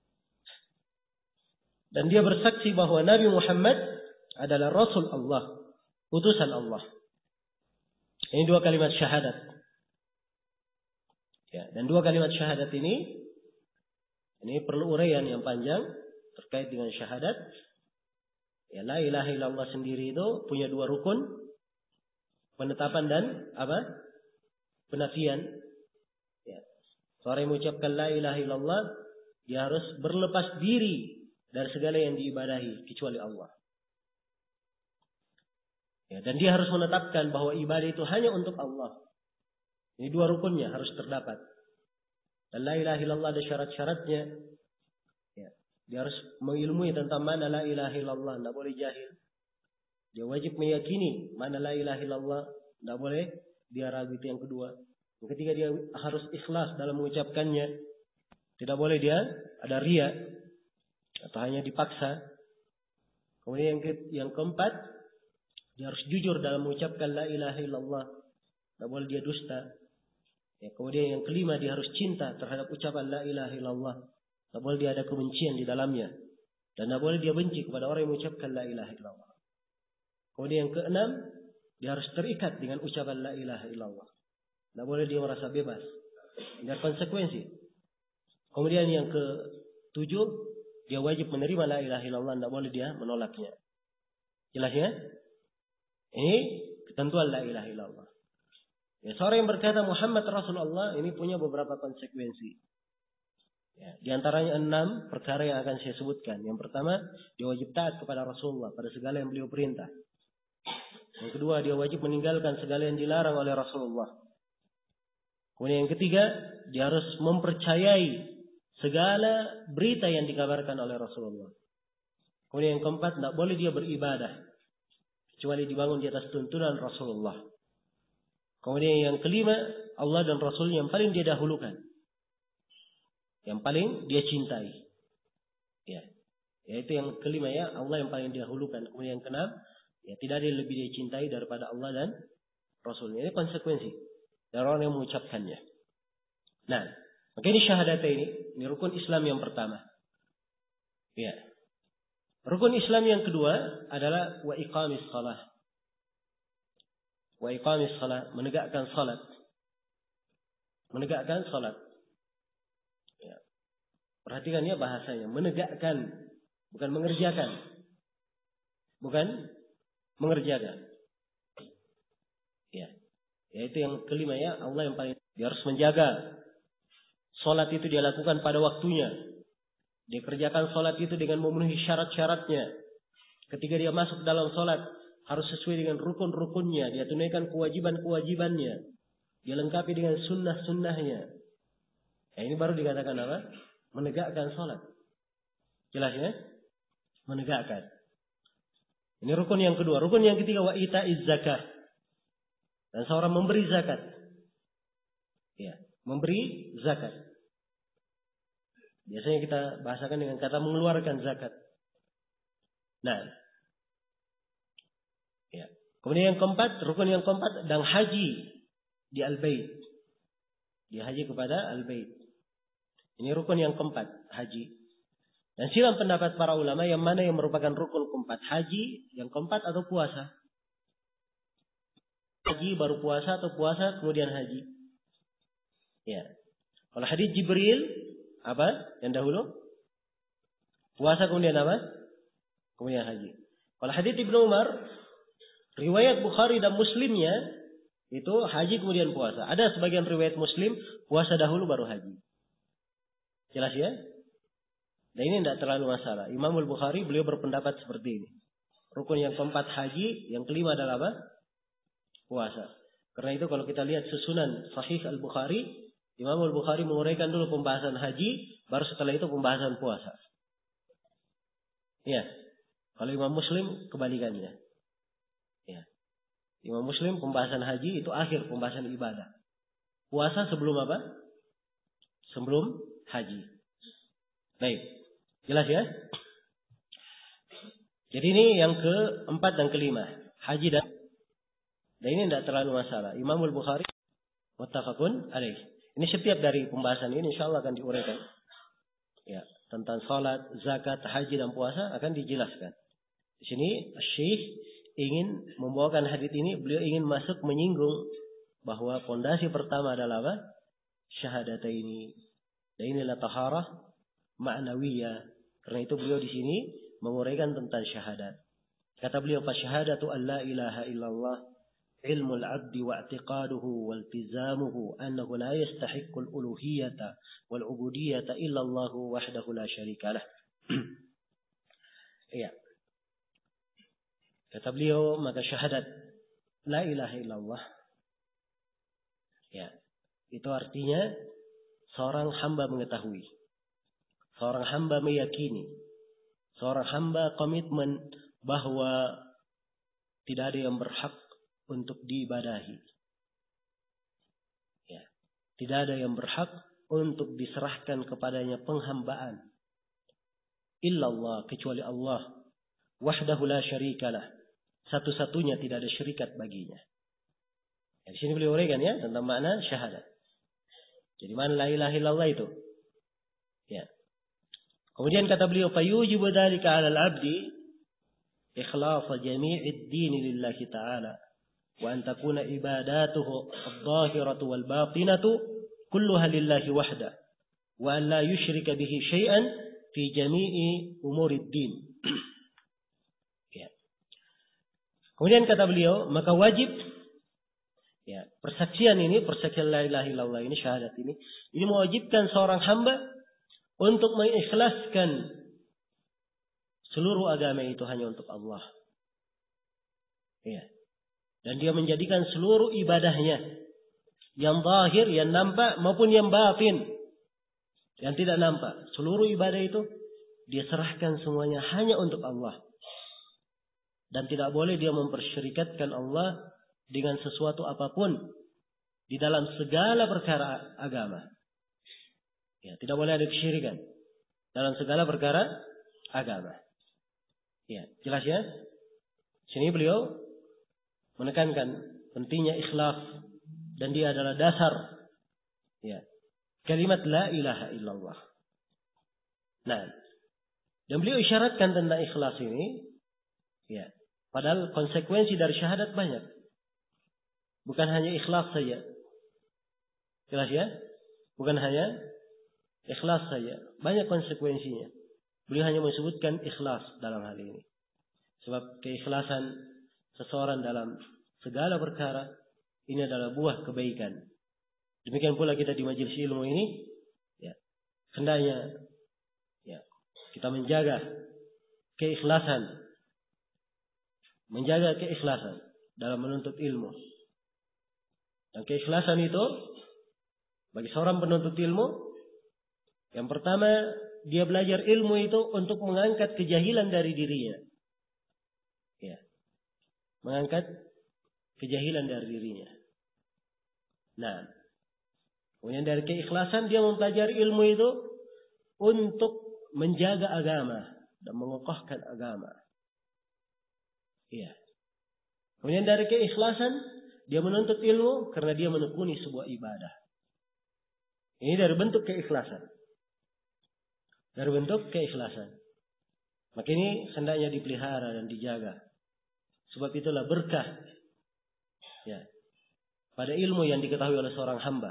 Speaker 1: Dan dia bersaksi bahwa Nabi Muhammad adalah Rasul Allah, utusan Allah. Ini dua kalimat syahadat. Ya, dan dua kalimat syahadat ini ini perlu uraian yang panjang terkait dengan syahadat. Ya, la ilaha illallah sendiri itu punya dua rukun, penetapan dan apa? Penafian. Ya. Seorang yang mengucapkan la ilaha illallah, dia harus berlepas diri dari segala yang diibadahi kecuali Allah. Ya, dan dia harus menetapkan bahwa ibadah itu hanya untuk Allah. Ini dua rukunnya harus terdapat. Dan la ilaha illallah ada syarat-syaratnya. Ya, dia harus mengilmui tentang mana la ilaha illallah, tidak boleh jahil. Dia wajib meyakini mana la ilaha illallah, tidak boleh dia ragu. Itu yang kedua. Yang ketiga, dia harus ikhlas dalam mengucapkannya. Tidak boleh dia ada riya atau hanya dipaksa. Kemudian yang, ke, yang keempat, dia harus jujur dalam mengucapkan la ilaha illallah. Tidak boleh dia dusta. Ya, kemudian yang kelima, dia harus cinta terhadap ucapan la ilaha illallah. Tidak boleh dia ada kebencian di dalamnya. Dan tidak boleh dia benci kepada orang yang mengucapkan la ilaha illallah. Kemudian yang keenam, dia harus terikat dengan ucapan la ilaha illallah. Tidak boleh dia merasa bebas. Ini ada konsekuensi. Kemudian yang ketujuh, dia wajib menerima la ilaha illallah. Tidak boleh dia menolaknya. Jelas ya? Ini ketentuan la ilaha illallah. Ya, seorang yang berkata Muhammad Rasulullah ini punya beberapa konsekuensi. Ya, di antaranya enam perkara yang akan saya sebutkan. Yang pertama, dia wajib taat kepada Rasulullah pada segala yang beliau perintah. Yang kedua, dia wajib meninggalkan segala yang dilarang oleh Rasulullah. Kemudian yang ketiga, dia harus mempercayai segala berita yang dikabarkan oleh Rasulullah. Kemudian yang keempat, tidak boleh dia beribadah kecuali dibangun di atas tuntunan Rasulullah. Kemudian yang kelima, Allah dan Rasul yang paling dia dahulukan, yang paling dia cintai. Ya, yaitu yang kelima ya, Allah yang paling dahulukan. Kemudian yang keenam, ya tidak ada yang lebih dia cintai daripada Allah dan Rasulnya. Ini konsekuensi dari orang yang mengucapkannya. Nah, maka ini syahadat ini, ini rukun Islam yang pertama. Ya. Rukun Islam yang kedua adalah wa iqamis shalah. Wa iqamis shalah, menegakkan salat. Menegakkan salat. Ya. Perhatikan ya bahasanya, menegakkan, bukan mengerjakan. Bukan mengerjakan. Ya. Yaitu yang kelima ya, Allah yang paling dia harus menjaga salat itu dia lakukan pada waktunya. Dia kerjakan salat itu dengan memenuhi syarat-syaratnya. Ketika dia masuk dalam salat, harus sesuai dengan rukun-rukunnya. Dia tunaikan kewajiban-kewajibannya. Dia lengkapi dengan sunnah-sunnahnya. Ya, ini baru dikatakan apa? Menegakkan salat. Jelas ya? Menegakkan. Ini rukun yang kedua. Rukun yang ketiga, wa ita'iz zakah. Dan seorang memberi zakat. Ya, memberi zakat. Biasanya kita bahasakan dengan kata mengeluarkan zakat. Nah, ya. Kemudian yang keempat, rukun yang keempat, dan haji di Al-Bait. Dia haji kepada Al-Bait. Ini rukun yang keempat, haji. Dan silang pendapat para ulama yang mana yang merupakan rukun keempat, haji yang keempat atau puasa. Haji baru puasa atau puasa kemudian haji. Ya. Kalau hadis Jibril apa? Yang dahulu puasa kemudian apa? Kemudian haji. Kalau hadis Ibnu Umar, riwayat Bukhari dan Muslimnya itu haji kemudian puasa. Ada sebagian riwayat Muslim puasa dahulu baru haji. Jelas ya? Dan ini tidak terlalu masalah. Imam Al-Bukhari beliau berpendapat seperti ini. Rukun yang keempat haji, yang kelima adalah apa? Puasa. Karena itu kalau kita lihat susunan Sahih Al-Bukhari, Imam Al-Bukhari menguraikan dulu pembahasan haji, baru setelah itu pembahasan puasa. Ya. Kalau Imam Muslim kebalikannya. Ya. Imam Muslim pembahasan haji itu akhir pembahasan ibadah. Puasa sebelum apa? Sebelum haji. Baik. Jelas ya? Jadi ini yang keempat dan kelima. Haji dan dan ini tidak terlalu masalah. Imamul Bukhari muttafaqun alaih. Ini setiap dari pembahasan ini insyaallah akan diuraikan. Ya, tentang salat, zakat, haji dan puasa akan dijelaskan. Di sini Syekh ingin membawakan hadis ini, beliau ingin masuk menyinggung bahwa fondasi pertama adalah apa? Syahadataini. Dan inilah taharah ma'nawiyah. Karena itu beliau di sini menguraikan tentang syahadat. Kata beliau, "Fa syahadatu an la ilaha illallah ilmul 'abdi wa i'tiqaduhu wal tizamuhu annahu la yastahiqqul uluhiyyata wal 'ubudiyyata illa Allah wahdahu la syarikalah." Iya. Kata beliau, maka syahadat la ilaha illallah. Ya. Itu artinya seorang hamba mengetahui. Seorang hamba meyakini. Seorang hamba komitmen bahwa tidak ada yang berhak untuk diibadahi. Ya. Tidak ada yang berhak untuk diserahkan kepadanya penghambaan. Illallah, kecuali Allah. Wahdahu la syarikalah. Satu-satunya tidak ada syirikat baginya. Ya, di sini beliau uraikan ya tentang makna syahadat. Jadi mana la ilaha illallah itu? Ya. Kemudian kata beliau, fayujibu dzalika 'alal 'abdi ikhlas jami'id din lillahi ta'ala wa an takuna ibadatuhu adh-dhahiratu wal batinatu kulluha lillahi wahda wa an la yushrika bihi syai'an fi jami'i umurid din. Ya. Kemudian kata beliau, maka wajib ya, persaksian ini, persaksian la ilaha illallah ini, syahadat ini, ini mewajibkan seorang hamba untuk mengikhlaskan seluruh agama itu hanya untuk Allah. Ya. Dan dia menjadikan seluruh ibadahnya yang zahir, yang nampak maupun yang batin, yang tidak nampak, seluruh ibadah itu dia serahkan semuanya hanya untuk Allah. Dan tidak boleh dia mempersyirikatkan Allah dengan sesuatu apapun di dalam segala perkara agama. Ya, tidak boleh ada kesyirikan dalam segala perkara agama. Ya, jelas ya? Sini beliau menekankan pentingnya ikhlas dan dia adalah dasar ya, kalimat la ilaha illallah. Nah, dan beliau isyaratkan tentang ikhlas ini ya, padahal konsekuensi dari syahadat banyak. Bukan hanya ikhlas saja. Jelas ya? Bukan hanya ikhlas saja. Banyak konsekuensinya. Beliau hanya menyebutkan ikhlas dalam hal ini. Sebab keikhlasan seseorang dalam segala perkara ini adalah buah kebaikan. Demikian pula kita di majelis ilmu ini, ya, hendaknya ya, kita menjaga keikhlasan. Menjaga keikhlasan dalam menuntut ilmu. Dan keikhlasan itu bagi seorang penuntut ilmu, yang pertama dia belajar ilmu itu untuk mengangkat kejahilan dari dirinya. Ya. Mengangkat kejahilan dari dirinya. Nah, kemudian dari keikhlasan dia mempelajari ilmu itu untuk menjaga agama dan mengokohkan agama. Iya. Kemudian dari keikhlasan dia menuntut ilmu karena dia menekuni sebuah ibadah. Ini dari bentuk keikhlasan. Dari bentuk keikhlasan. Maka ini hendaknya dipelihara dan dijaga. Sebab itulah berkah ya, pada ilmu yang diketahui oleh seorang hamba.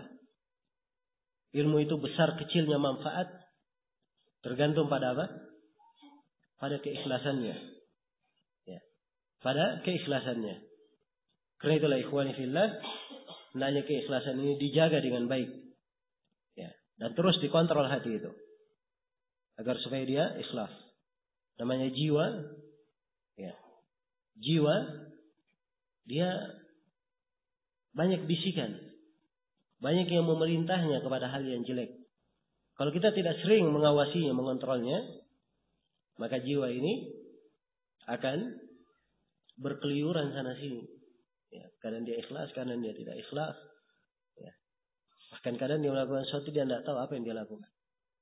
Speaker 1: Ilmu itu besar kecilnya manfaat tergantung pada apa? Pada keikhlasannya. Ya. Pada keikhlasannya. Karena itulah ikhwani fillah, hendaknya keikhlasan ini dijaga dengan baik. Ya. Dan terus dikontrol hati itu. Agar supaya dia ikhlas. Namanya jiwa. Ya. Jiwa. Dia banyak bisikan. Banyak yang memerintahnya kepada hal yang jelek. Kalau kita tidak sering mengawasinya, mengontrolnya, maka jiwa ini akan berkeliuran sana sini. Ya, kadang dia ikhlas, kadang dia tidak ikhlas. Ya. Bahkan kadang dia melakukan sesuatu dia tidak tahu apa yang dia lakukan.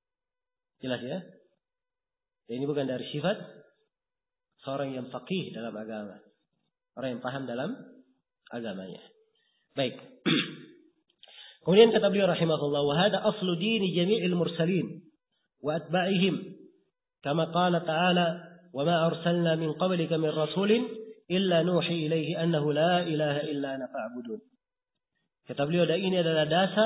Speaker 1: Jelas ya? Dan ini bukan dari sifat seorang yang faqih dalam agama. Orang yang paham dalam agamanya. Baik. Kemudian kata beliau rahimahullah, wa hada aslu dini jami'il mursalin wa atba'ihim. Kama qala ta'ala, wa ma arsalna min qablika min rasulin illa nuhi ilaihi annahu la ilaha illa ana fa'budun. Kata beliau, dan ini adalah dasar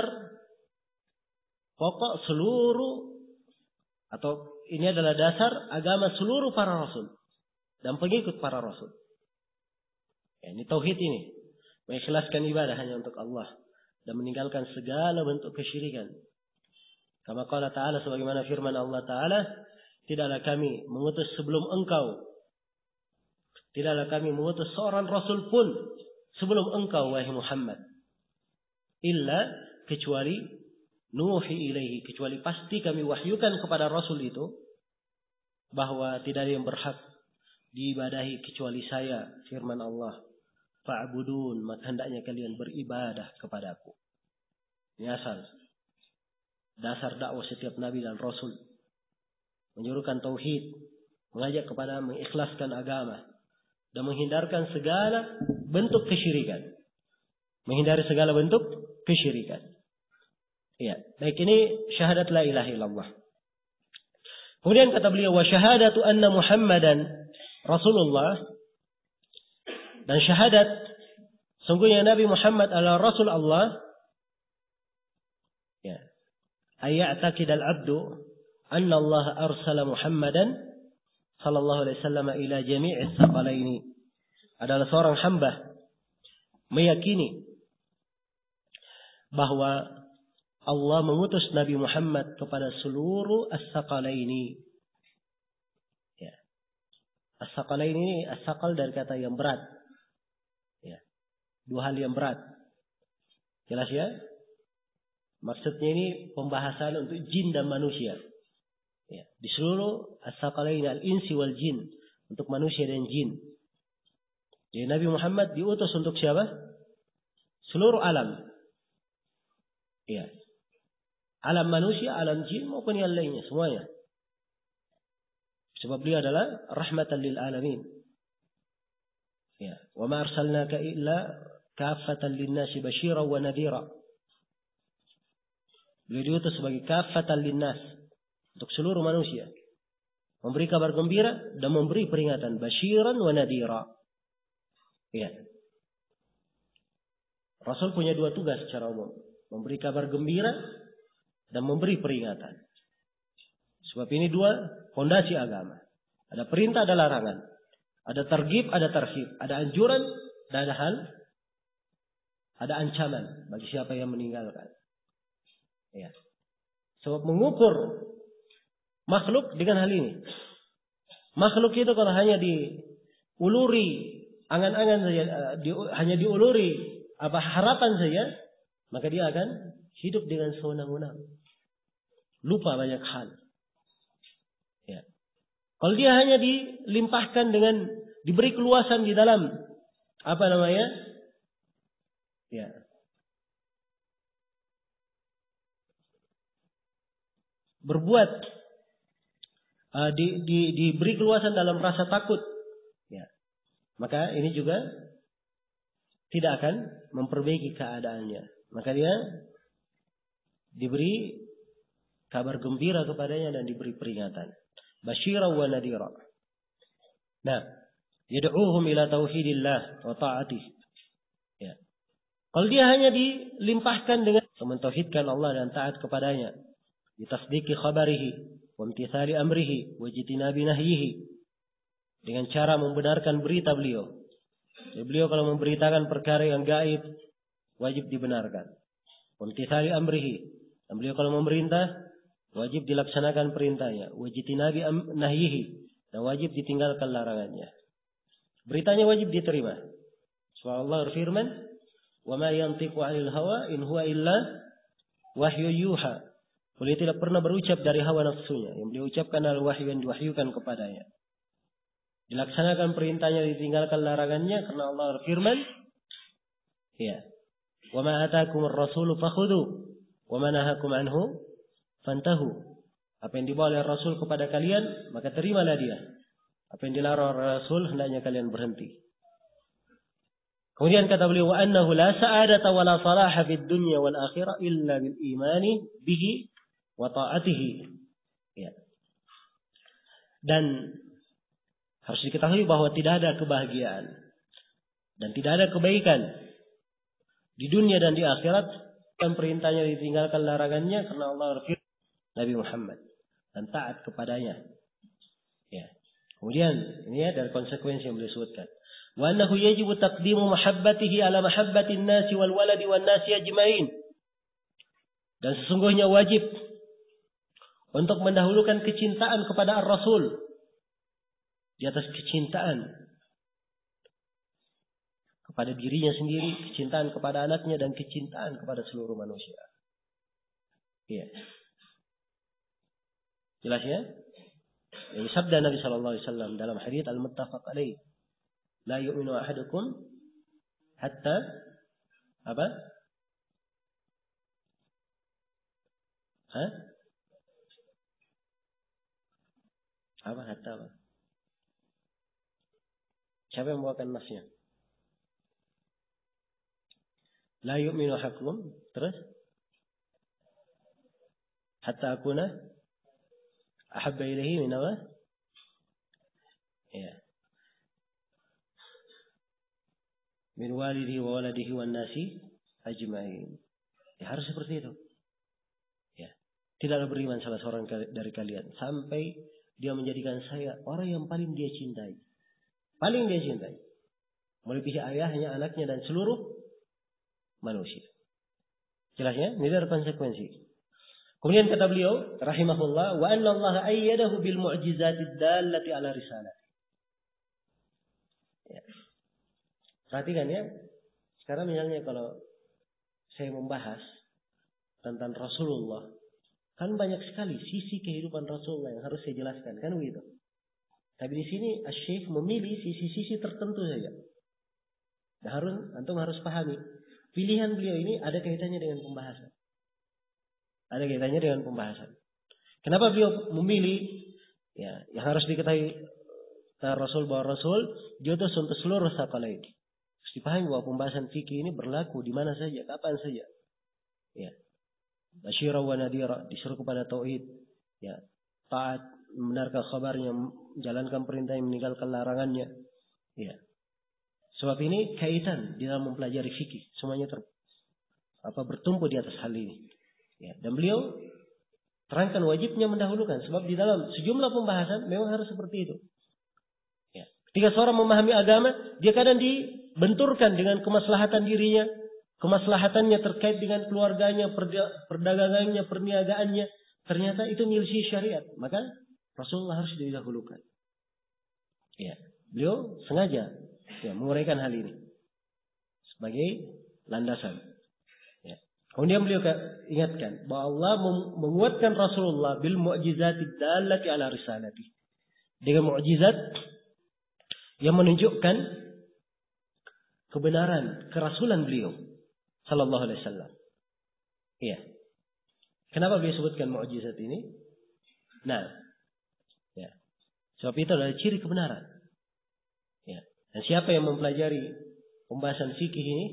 Speaker 1: pokok seluruh, atau ini adalah dasar agama seluruh para rasul dan pengikut para rasul. Ya, ini tauhid ini. Mengikhlaskan ibadah hanya untuk Allah dan meninggalkan segala bentuk kesyirikan. Kama qala ta'ala, sebagaimana firman Allah Ta'ala, tidaklah kami mengutus sebelum engkau, tidaklah kami mengutus seorang rasul pun sebelum engkau, wahai Muhammad, illa, kecuali nuhi ilaihi, kecuali pasti kami wahyukan kepada rasul itu bahwa tidak ada yang berhak diibadahi kecuali saya, firman Allah, fa'budun, maka hendaknya kalian beribadah kepadaku. Ini asal dasar dakwah setiap nabi dan rasul, menyuruhkan tauhid, mengajak kepada mengikhlaskan agama dan menghindarkan segala bentuk kesyirikan. Menghindari segala bentuk kesyirikan. Ya, baik, ini syahadat la ilaha illallah. Kemudian kata beliau, wa syahadatu anna Muhammadan Rasulullah, dan syahadat sungguhnya Nabi Muhammad adalah Rasul Allah. Ya. Ayya'taqid al-'abdu anna Allah arsala Muhammadan sallallahu alaihi wasallam ila jami'is saqalaini. Adalah seorang hamba meyakini bahwa Allah mengutus Nabi Muhammad kepada seluruh as-saqalaini. Ya. As-saqalaini ini as-saqal dari kata yang berat. Ya. Dua hal yang berat. Jelas ya? Maksudnya ini pembahasan untuk jin dan manusia. Ya. Di seluruh as-saqalaini al-insi wal jin, untuk manusia dan jin. Jadi Nabi Muhammad diutus untuk siapa? Seluruh alam. Ya. Alam manusia, alam jin maupun yang lainnya, semuanya. Sebab beliau adalah rahmatan lil alamin. Ya, wa ma arsalnaka illa kaffatan lin-nasi basyiran wa nadhira. Beliau diutus sebagai kaffatan lin-nas, untuk seluruh manusia, memberi kabar gembira dan memberi peringatan, basyiran wa nadhira. Ya. Rasul punya dua tugas secara umum, memberi kabar gembira dan memberi peringatan. Sebab ini dua fondasi agama. Ada perintah, ada larangan. Ada targhib, ada tarhib. Ada anjuran, dan ada hal, ada ancaman bagi siapa yang meninggalkan. Ya. Sebab mengukur makhluk dengan hal ini. Makhluk itu kalau hanya diuluri, angan-angan saja, di, hanya diuluri apa harapan saja, maka dia akan hidup dengan sewenang-wenang, lupa banyak hal. Ya. Kalau dia hanya dilimpahkan dengan diberi keluasan di dalam apa namanya, ya, berbuat, uh, di, di, diberi keluasan dalam rasa takut, ya, maka ini juga tidak akan memperbaiki keadaannya. Maka dia diberi kabar gembira kepadanya dan diberi peringatan, basyira wa nadira. Nah, yad'uuhum ila tauhidillah wa ta'atih. Ya. Kalau dia hanya dilimpahkan dengan mentauhidkan Allah dan taat kepadanya, bitasdiqi khabarihi wa imtithali amrihi wa jitinabi nahyihi, dengan cara membenarkan berita beliau. Jadi beliau kalau memberitakan perkara yang gaib, wajib dibenarkan. Wa imtithali amrihi, dan beliau kalau memerintah, wajib dilaksanakan perintahnya. Wajitinabi nahyihi, dan wajib ditinggalkan larangannya. Beritanya wajib diterima. Sebab Allah berfirman, "Wa ma yantiqu 'anil hawa in huwa illa wahyu yuha." Beliau tidak pernah berucap dari hawa nafsunya. Yang beliau ucapkan adalah wahyu yang diwahyukan kepadanya. Dilaksanakan perintahnya, ditinggalkan larangannya, karena Allah berfirman, ya, "Wa ma ataakumur rasulu fakhudhu wa ma nahakum anhu fantahu." Apa yang dibawa oleh Rasul kepada kalian, maka terimalah dia. Apa yang dilarang oleh Rasul, hendaknya kalian berhenti. Kemudian kata beliau, wa annahu la sa'adata wa la salaha fid dunya wal akhirah illa bil imani bihi wa ta'atihi. Ya. Dan harus diketahui bahwa tidak ada kebahagiaan dan tidak ada kebaikan di dunia dan di akhirat dan perintahnya ditinggalkan larangannya karena Allah berfirman Nabi Muhammad dan taat kepadanya. Ya. Kemudian ini ya dari konsekuensi yang beliau sebutkan. Wa annahu yajibu taqdimu mahabbatihi ala mahabbatin nasi wal waladi wan nasi ajmain. Dan sesungguhnya wajib untuk mendahulukan kecintaan kepada Ar-Rasul di atas kecintaan kepada dirinya sendiri, kecintaan kepada anaknya dan kecintaan kepada seluruh manusia. Iya. Jelas ya? Ini sabda Nabi sallallahu alaihi wasallam dalam hadits al-muttafaq alaih. La yu'minu ahadukum hatta apa? Hah? Apa hatta apa? Siapa yang membawakan nasnya? La yu'minu ahadukum terus hatta akuna ahabba ilaihi min apa? Ya. Min walidihi wa waladihi wan nasi ajma'in. Ya, harus seperti itu. Ya. Tidaklah beriman salah seorang dari kalian sampai dia menjadikan saya orang yang paling dia cintai. Paling dia cintai. Melebihi ayahnya, anaknya dan seluruh manusia. Jelasnya, ini ada konsekuensi. Kemudian kata beliau, rahimahullah, wa anna Allah ayyadahu bil mu'jizatid dallati ala risalah. Ya. Perhatikan ya. Sekarang misalnya kalau saya membahas tentang Rasulullah, kan banyak sekali sisi kehidupan Rasulullah yang harus saya jelaskan, kan begitu. Tapi di sini Asy-Syaikh memilih sisi-sisi tertentu saja. Nah, harus antum harus pahami, pilihan beliau ini ada kaitannya dengan pembahasan. Ada kaitannya dengan pembahasan. Kenapa beliau memilih ya yang harus diketahui Rasul bahwa Rasul diutus untuk seluruh sakalain. Harus dipahami bahwa pembahasan fikih ini berlaku di mana saja, kapan saja. Ya. Basyira wa nadira, disuruh kepada tauhid. Ya. Taat, membenarkan kabarnya, menjalankan perintahnya, meninggalkan larangannya. Ya. Sebab ini kaitan di dalam mempelajari fikih, semuanya ter, apa bertumpu di atas hal ini. Ya, dan beliau terangkan wajibnya mendahulukan sebab di dalam sejumlah pembahasan memang harus seperti itu. Ya. Ketika seorang memahami agama, dia kadang dibenturkan dengan kemaslahatan dirinya, kemaslahatannya terkait dengan keluarganya, perdagangannya, perniagaannya. Ternyata itu menyelisih syariat, maka Rasulullah harus didahulukan. Ya, beliau sengaja ya, menguraikan hal ini sebagai landasan. Kemudian beliau ingatkan bahwa Allah menguatkan Rasulullah bil mu'jizatid dallati ala risalati. Dengan mukjizat yang menunjukkan kebenaran kerasulan beliau sallallahu alaihi wasallam. Iya. Kenapa beliau sebutkan mukjizat ini? Nah, ya. Sebab itu adalah ciri kebenaran. Ya. Dan siapa yang mempelajari pembahasan fikih ini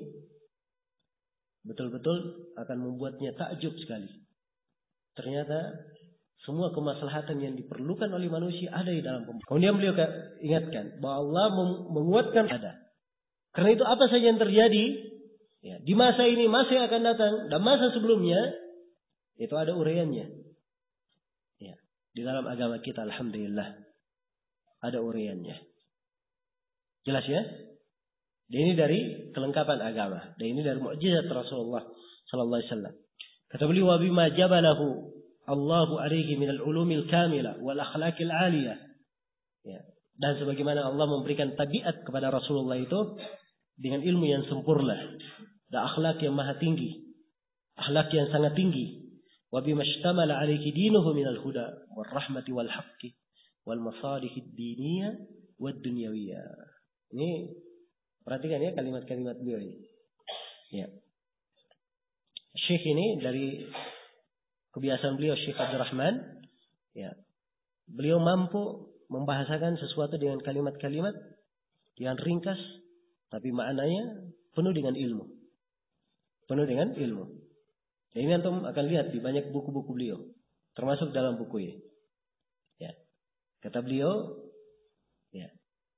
Speaker 1: betul-betul akan membuatnya takjub sekali. Ternyata semua kemaslahatan yang diperlukan oleh manusia ada di dalam pembahasan. Kemudian beliau ingatkan bahwa Allah menguatkan ada. Karena itu apa saja yang terjadi ya, di masa ini, masa yang akan datang dan masa sebelumnya itu ada uraiannya. Ya, di dalam agama kita alhamdulillah ada uraiannya. Jelas ya? Dan ini dari kelengkapan agama. Dan ini dari mukjizat Rasulullah sallallahu alaihi wasallam. Kata beliau, "Wa bima jabalahu Allahu alaihi min al-ulumil kamila wal akhlaqil aliyah." Ya. Dan sebagaimana Allah memberikan tabiat kepada Rasulullah itu dengan ilmu yang sempurna dan akhlak yang maha tinggi, akhlak yang sangat tinggi. Wa bima ishtamala alaihi dinuhu min al-huda wal rahmati wal haqqi wal masalih ad-diniyah wad dunyawiyah. Ini perhatikan ya kalimat-kalimat beliau ini. Ya. Syekh ini dari kebiasaan beliau, Syekh Abdurrahman, Ya. Beliau mampu membahasakan sesuatu dengan kalimat-kalimat yang ringkas, tapi maknanya penuh dengan ilmu. Penuh dengan ilmu. Dan ini antum akan lihat di banyak buku-buku beliau, termasuk dalam buku ini. Ya. Kata beliau, ya.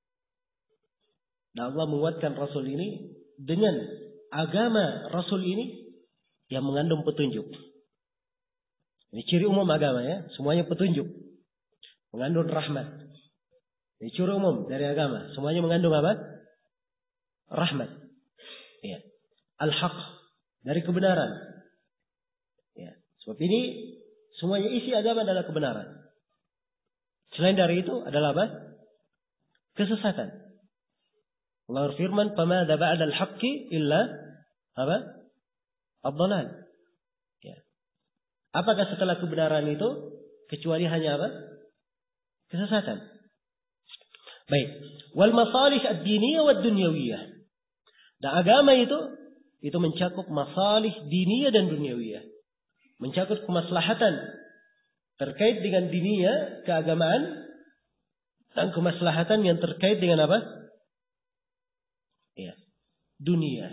Speaker 1: Dan Allah menguatkan Rasul ini dengan agama Rasul ini yang mengandung petunjuk. Ini ciri umum agama ya, semuanya petunjuk. Mengandung rahmat. Ini ciri umum dari agama, semuanya mengandung apa? Rahmat. Ya. Al-haq, dari kebenaran. Ya. Sebab ini semuanya isi agama adalah kebenaran. Selain dari itu adalah apa? Kesesatan. Allah berfirman, "Famadza ba'da al-haqqi illa apa? Ad-dhalal." Ya. Apakah setelah kebenaran itu kecuali hanya apa? Kesesatan. Baik. Wal masalih ad-diniyah wad dunyawiyah. Dan agama itu itu mencakup masalih diniyah dan dunyawiyah. Mencakup kemaslahatan terkait dengan diniyah, keagamaan, dan kemaslahatan yang terkait dengan apa? Ya, dunia.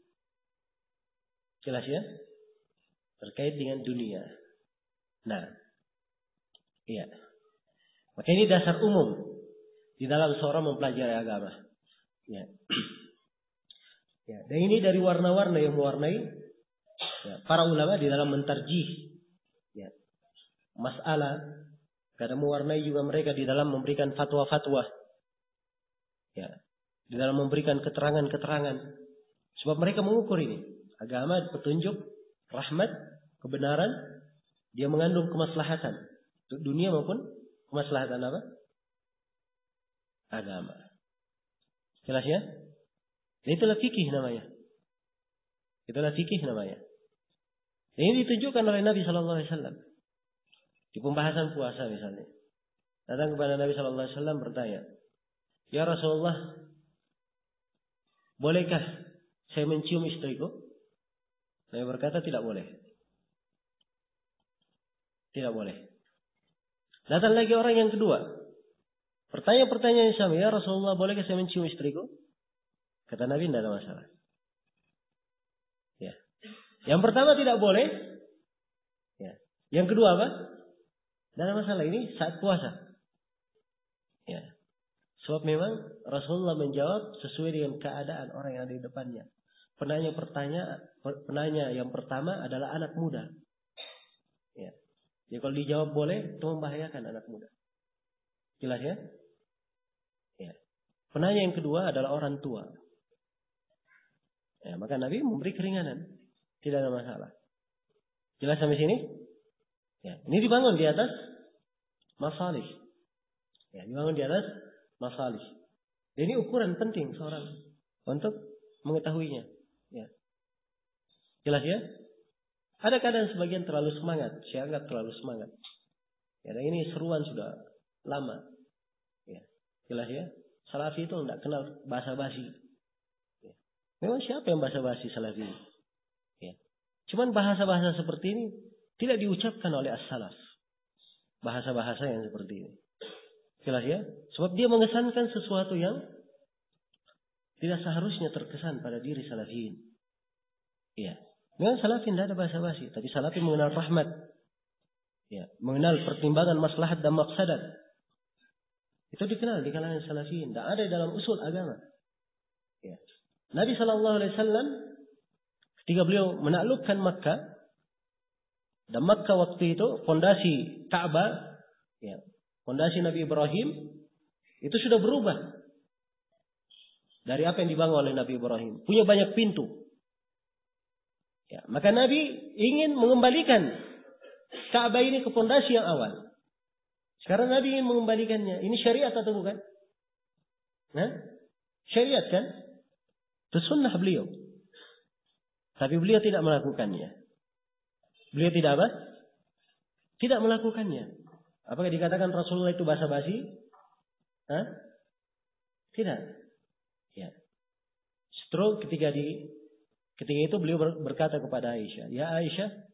Speaker 1: Jelas ya? Terkait dengan dunia. Nah, iya. Maka ini dasar umum di dalam seorang mempelajari agama. Ya. Ya. Dan ini dari warna-warna yang mewarnai ya, para ulama di dalam mentarjih ya, masalah. Kadang mewarnai juga mereka di dalam memberikan fatwa-fatwa. Ya. Di dalam memberikan keterangan-keterangan. Sebab mereka mengukur ini. Agama, petunjuk, rahmat, kebenaran. Dia mengandung kemaslahatan. Untuk dunia maupun kemaslahatan apa? Agama. Jelas ya? Itulah fikih namanya. Itulah fikih namanya. Dan ini ditunjukkan oleh Nabi Shallallahu Alaihi Wasallam. Di pembahasan puasa misalnya. Datang kepada Nabi Shallallahu Alaihi Wasallam bertanya. Ya Rasulullah, bolehkah saya mencium istriku? Nabi berkata tidak boleh. Tidak boleh. Datang lagi orang yang kedua. Pertanyaan-pertanyaan yang sama. Ya Rasulullah, bolehkah saya mencium istriku? Kata Nabi tidak ada masalah. Ya. Yang pertama tidak boleh. Ya. Yang kedua apa? Tidak ada masalah. Ini saat puasa. Ya. Sebab memang Rasulullah menjawab sesuai dengan keadaan orang yang ada di depannya. Penanya pertanyaan, penanya yang pertama adalah anak muda. Ya. Jadi kalau dijawab boleh, itu membahayakan anak muda. Jelas ya? Ya. Penanya yang kedua adalah orang tua. Ya, maka Nabi memberi keringanan. Tidak ada masalah. Jelas sampai sini? Ya. Ini dibangun di atas masalih. Ya, dibangun di atas masalih. Ini ukuran penting seorang untuk mengetahuinya. Ya. Jelas ya? Ada kadang sebagian terlalu semangat. Saya anggap terlalu semangat. Ya, dan ini seruan sudah lama. Ya. Jelas ya? Salafi itu tidak kenal basa-basi. Ya. Memang siapa yang basa-basi salafi? Ya. Cuman bahasa-bahasa seperti ini tidak diucapkan oleh as-salaf. Bahasa-bahasa yang seperti ini. Jelas ya? Sebab dia mengesankan sesuatu yang tidak seharusnya terkesan pada diri salafiyin. Ya. Memang salafin tidak ada basa-basi, tapi salafin mengenal rahmat. Ya, mengenal pertimbangan maslahat dan maqsadat. Itu dikenal di kalangan salafiyin, tidak ada dalam usul agama. Ya. Nabi Shallallahu Alaihi Wasallam ketika beliau menaklukkan Makkah, dan Makkah waktu itu fondasi Ka'bah, ya, fondasi Nabi Ibrahim itu sudah berubah dari apa yang dibangun oleh Nabi Ibrahim. Punya banyak pintu. Ya, maka Nabi ingin mengembalikan Ka'bah ini ke fondasi yang awal. Sekarang Nabi ingin mengembalikannya. Ini syariat atau bukan? Nah, syariat kan? Itu sunnah beliau. Tapi beliau tidak melakukannya. Beliau tidak apa? Tidak melakukannya. Apakah dikatakan Rasulullah itu basa-basi? Hah? Tidak. Ya. Justru ketika di ketika itu beliau berkata kepada Aisyah, "Ya Aisyah,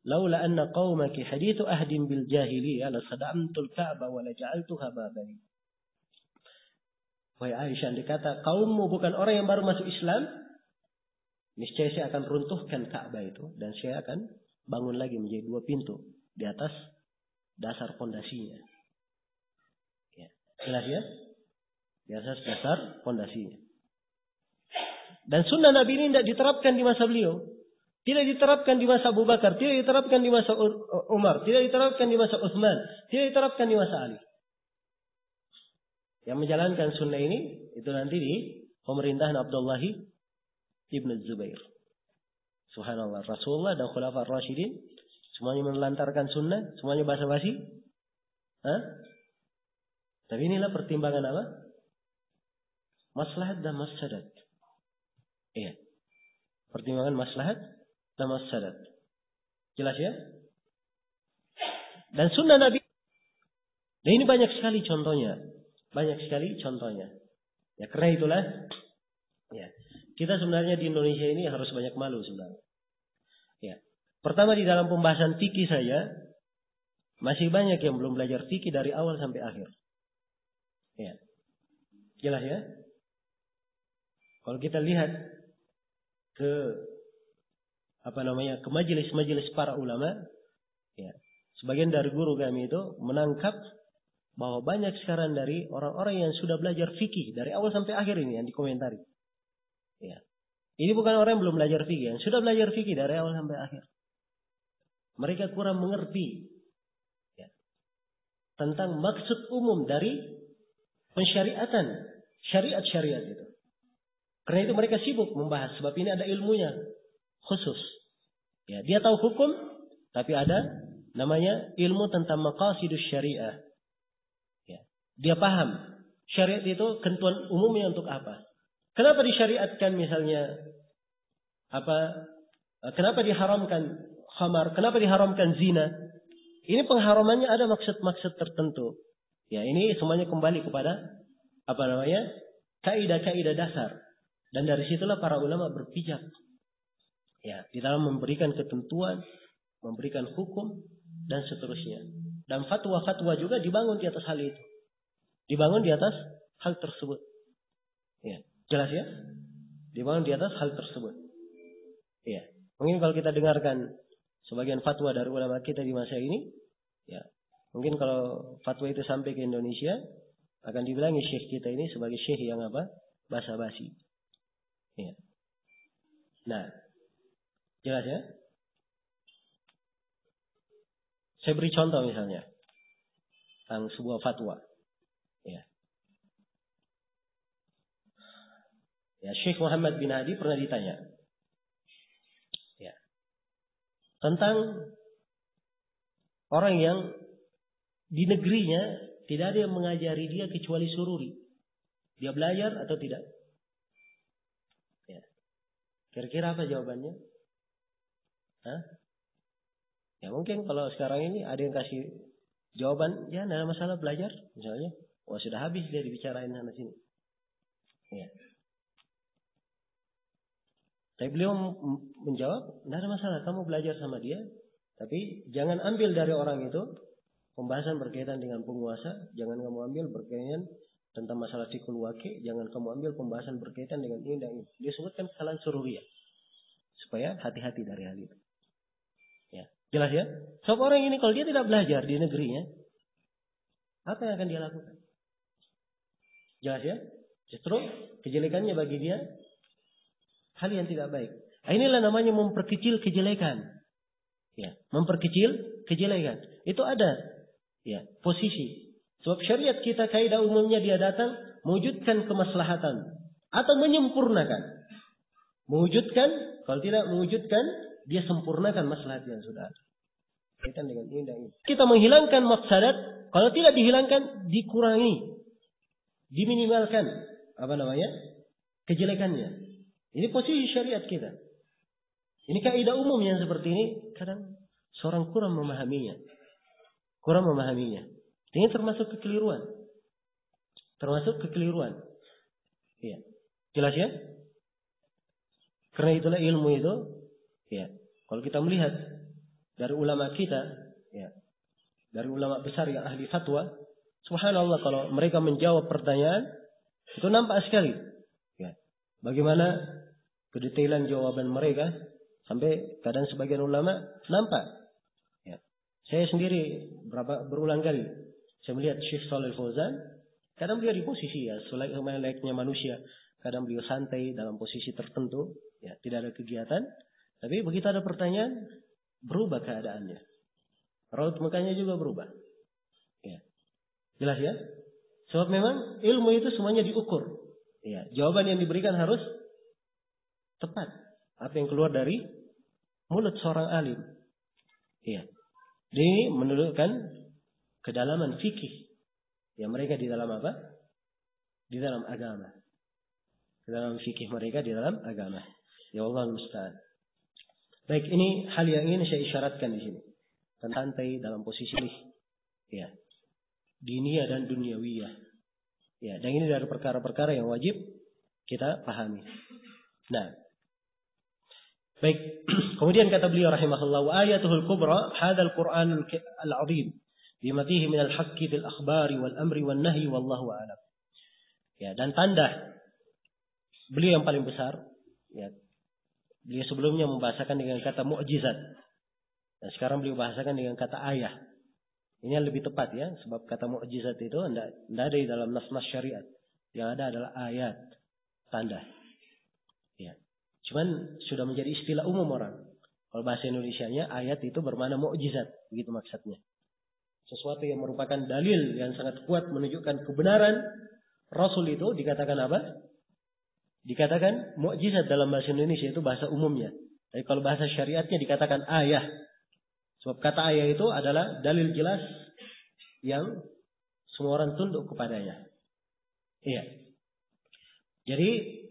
Speaker 1: laula anna qaumaki hadithu ahdin bil jahiliyah la sadamtul ka'bah wa la ja'altuha baban. Wahai Aisyah, dikata kaummu bukan orang yang baru masuk Islam, niscaya saya akan runtuhkan Ka'bah itu dan saya akan bangun lagi menjadi dua pintu di atas dasar fondasinya. Ya, jelas ya? Di atas dasar fondasinya. Dan sunnah Nabi ini tidak diterapkan di masa beliau. Tidak diterapkan di masa Abu Bakar. Tidak diterapkan di masa Umar. Tidak diterapkan di masa Utsman. Tidak diterapkan di masa Ali. Yang menjalankan sunnah ini, itu nanti di pemerintahan Abdullah ibn Zubair. Subhanallah. Rasulullah dan Khulafa Ar-Rasyidin semuanya menelantarkan sunnah. Semuanya basa-basi. Hah? Tapi inilah pertimbangan apa? Maslahat dan mafsadat. Iya. Pertimbangan maslahat dan mafsadat. Jelas ya? Dan sunnah Nabi. Dan ini banyak sekali contohnya. Banyak sekali contohnya. Ya, karena itulah ya, kita sebenarnya di Indonesia ini harus banyak malu sebenarnya. Ya. Pertama di dalam pembahasan fikih saja masih banyak yang belum belajar fikih dari awal sampai akhir. Ya. Jelas ya? Kalau kita lihat ke apa namanya ke majelis-majelis para ulama, ya, sebagian dari guru kami itu menangkap bahwa banyak sekarang dari orang-orang yang sudah belajar fikih dari awal sampai akhir ini yang dikomentari. Ya. Ini bukan orang yang belum belajar fikih, yang sudah belajar fikih dari awal sampai akhir. Mereka kurang mengerti ya, tentang maksud umum dari pensyariatan syariat-syariat itu. Karena itu mereka sibuk membahas sebab ini ada ilmunya khusus. Ya, dia tahu hukum, tapi ada namanya ilmu tentang maqasidus syariah. Ya, dia paham syariat itu ketentuan umumnya untuk apa. Kenapa disyariatkan misalnya apa? Kenapa diharamkan khamar? Kenapa diharamkan zina? Ini pengharamannya ada maksud-maksud tertentu. Ya, ini semuanya kembali kepada apa namanya? Kaidah-kaidah dasar. Dan dari situlah para ulama berpijak. Ya, di dalam memberikan ketentuan, memberikan hukum, dan seterusnya. Dan fatwa-fatwa juga dibangun di atas hal itu. Dibangun di atas hal tersebut. Ya, jelas ya? Dibangun di atas hal tersebut. Ya, mungkin kalau kita dengarkan sebagian fatwa dari ulama kita di masa ini, ya, mungkin kalau fatwa itu sampai ke Indonesia, akan dibilangi syekh kita ini sebagai syekh yang apa? Basa-basi. Ya. Nah, jelas ya? Saya beri contoh misalnya tentang sebuah fatwa. Ya. Ya, Syekh Muhammad bin Hadi pernah ditanya. Ya. Tentang orang yang di negerinya tidak ada yang mengajari dia kecuali sururi. Dia belajar atau tidak? Kira-kira apa jawabannya? Hah? Ya mungkin kalau sekarang ini ada yang kasih jawaban, ya tidak ada masalah belajar, misalnya. Wah sudah habis dia dibicarain sana sini. Ya. Tapi beliau menjawab, tidak ada masalah, kamu belajar sama dia, tapi jangan ambil dari orang itu pembahasan berkaitan dengan penguasa, jangan kamu ambil berkaitan tentang masalah fikul waqi, jangan kamu ambil pembahasan berkaitan dengan ini dan ini. Dia sebutkan kesalahan sururiyah. Supaya hati-hati dari hal itu. Ya, jelas ya? Sebab orang ini kalau dia tidak belajar di negerinya, apa yang akan dia lakukan? Jelas ya? Justru kejelekannya bagi dia hal yang tidak baik. Inilah namanya memperkecil kejelekan. Ya, memperkecil kejelekan. Itu ada ya, posisi. Sebab syariat kita kaidah umumnya dia datang mewujudkan kemaslahatan atau menyempurnakan. Mewujudkan, kalau tidak mewujudkan, dia sempurnakan maslahat yang sudah ada. Kaitan dengan ini dan ini. Kita menghilangkan mafsadat, kalau tidak dihilangkan, dikurangi, diminimalkan, apa namanya, kejelekannya. Ini posisi syariat kita. Ini kaidah umum yang seperti ini, kadang seorang kurang memahaminya, kurang memahaminya. Ini termasuk kekeliruan. Termasuk kekeliruan. Iya. Jelas ya? Karena itulah ilmu itu, ya. Kalau kita melihat dari ulama kita, ya, dari ulama besar yang ahli fatwa, subhanallah kalau mereka menjawab pertanyaan itu nampak sekali, ya, bagaimana kedetailan jawaban mereka sampai kadang sebagian ulama nampak. Ya. Saya sendiri berapa berulang kali saya melihat Syekh Shalih Fauzan, kadang beliau di posisi ya selayaknya manusia, kadang beliau santai dalam posisi tertentu, ya, tidak ada kegiatan, tapi begitu ada pertanyaan berubah keadaannya. Raut mukanya juga berubah. Ya. Jelas ya? Sebab memang ilmu itu semuanya diukur. Ya. Jawaban yang diberikan harus tepat. Apa yang keluar dari mulut seorang alim. Ya. Ini menunjukkan kedalaman fikih. Ya, mereka di dalam apa? Di dalam agama. Di dalam fikih mereka di dalam agama. Ya Allah al-musta'an. Baik, ini hal yang ingin saya isyaratkan di sini. Tentang santai dalam posisi ini. Ya. Diniyah dan duniawiyah. Ya, dan ini dari perkara-perkara yang wajib kita pahami. Nah. Baik, kemudian kata beliau rahimahullah, wa ayatuhul kubra hadzal Qur'an al-'azim bimatihi min al-haqqi fil akhbari wal amri wan nahyi wallahu a'lam. Ya, dan tanda beliau yang paling besar, ya. Beliau sebelumnya membahasakan dengan kata mukjizat. Dan sekarang beliau bahasakan dengan kata ayah. Ini yang lebih tepat ya. Sebab kata mukjizat itu tidak ada di dalam nas-nas syariat. Yang ada adalah ayat. Tanda. Ya. Cuman sudah menjadi istilah umum orang. Kalau bahasa Indonesianya ayat itu bermakna mukjizat. Begitu maksudnya. Sesuatu yang merupakan dalil yang sangat kuat menunjukkan kebenaran Rasul itu dikatakan apa? Dikatakan mukjizat dalam bahasa Indonesia itu bahasa umumnya. Tapi kalau bahasa syariatnya dikatakan ayah. Sebab kata ayah itu adalah dalil jelas yang semua orang tunduk kepadanya. Iya. Jadi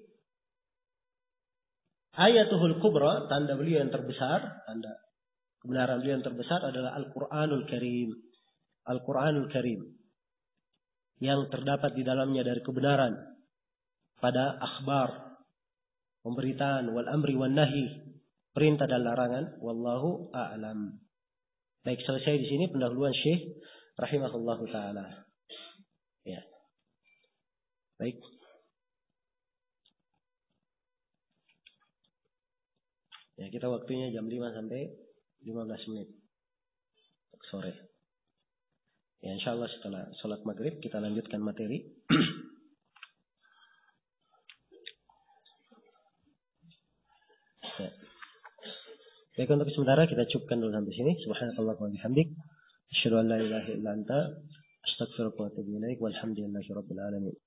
Speaker 1: ayatuhul kubra, tanda beliau yang terbesar, tanda kebenaran beliau yang terbesar adalah Al-Qur'anul Karim. Al-Qur'anul Karim. Yang terdapat di dalamnya dari kebenaran pada akhbar, pemberitaan, wal amri wan nahi, perintah dan larangan, wallahu a'lam. Baik, selesai di sini pendahuluan Syekh rahimahullahu taala. Ya. Baik. Ya, kita waktunya jam lima sampai lima belas menit sore. Ya, insyaallah setelah salat maghrib kita lanjutkan materi. Ya. Baik, untuk sementara kita cukupkan dulu sampai sini. Subhanallahi wa bihamdik, asyhadu an la ilaha illa anta, astaghfiruka wa atubu ilaik, walhamdulillahi rabbil alamin.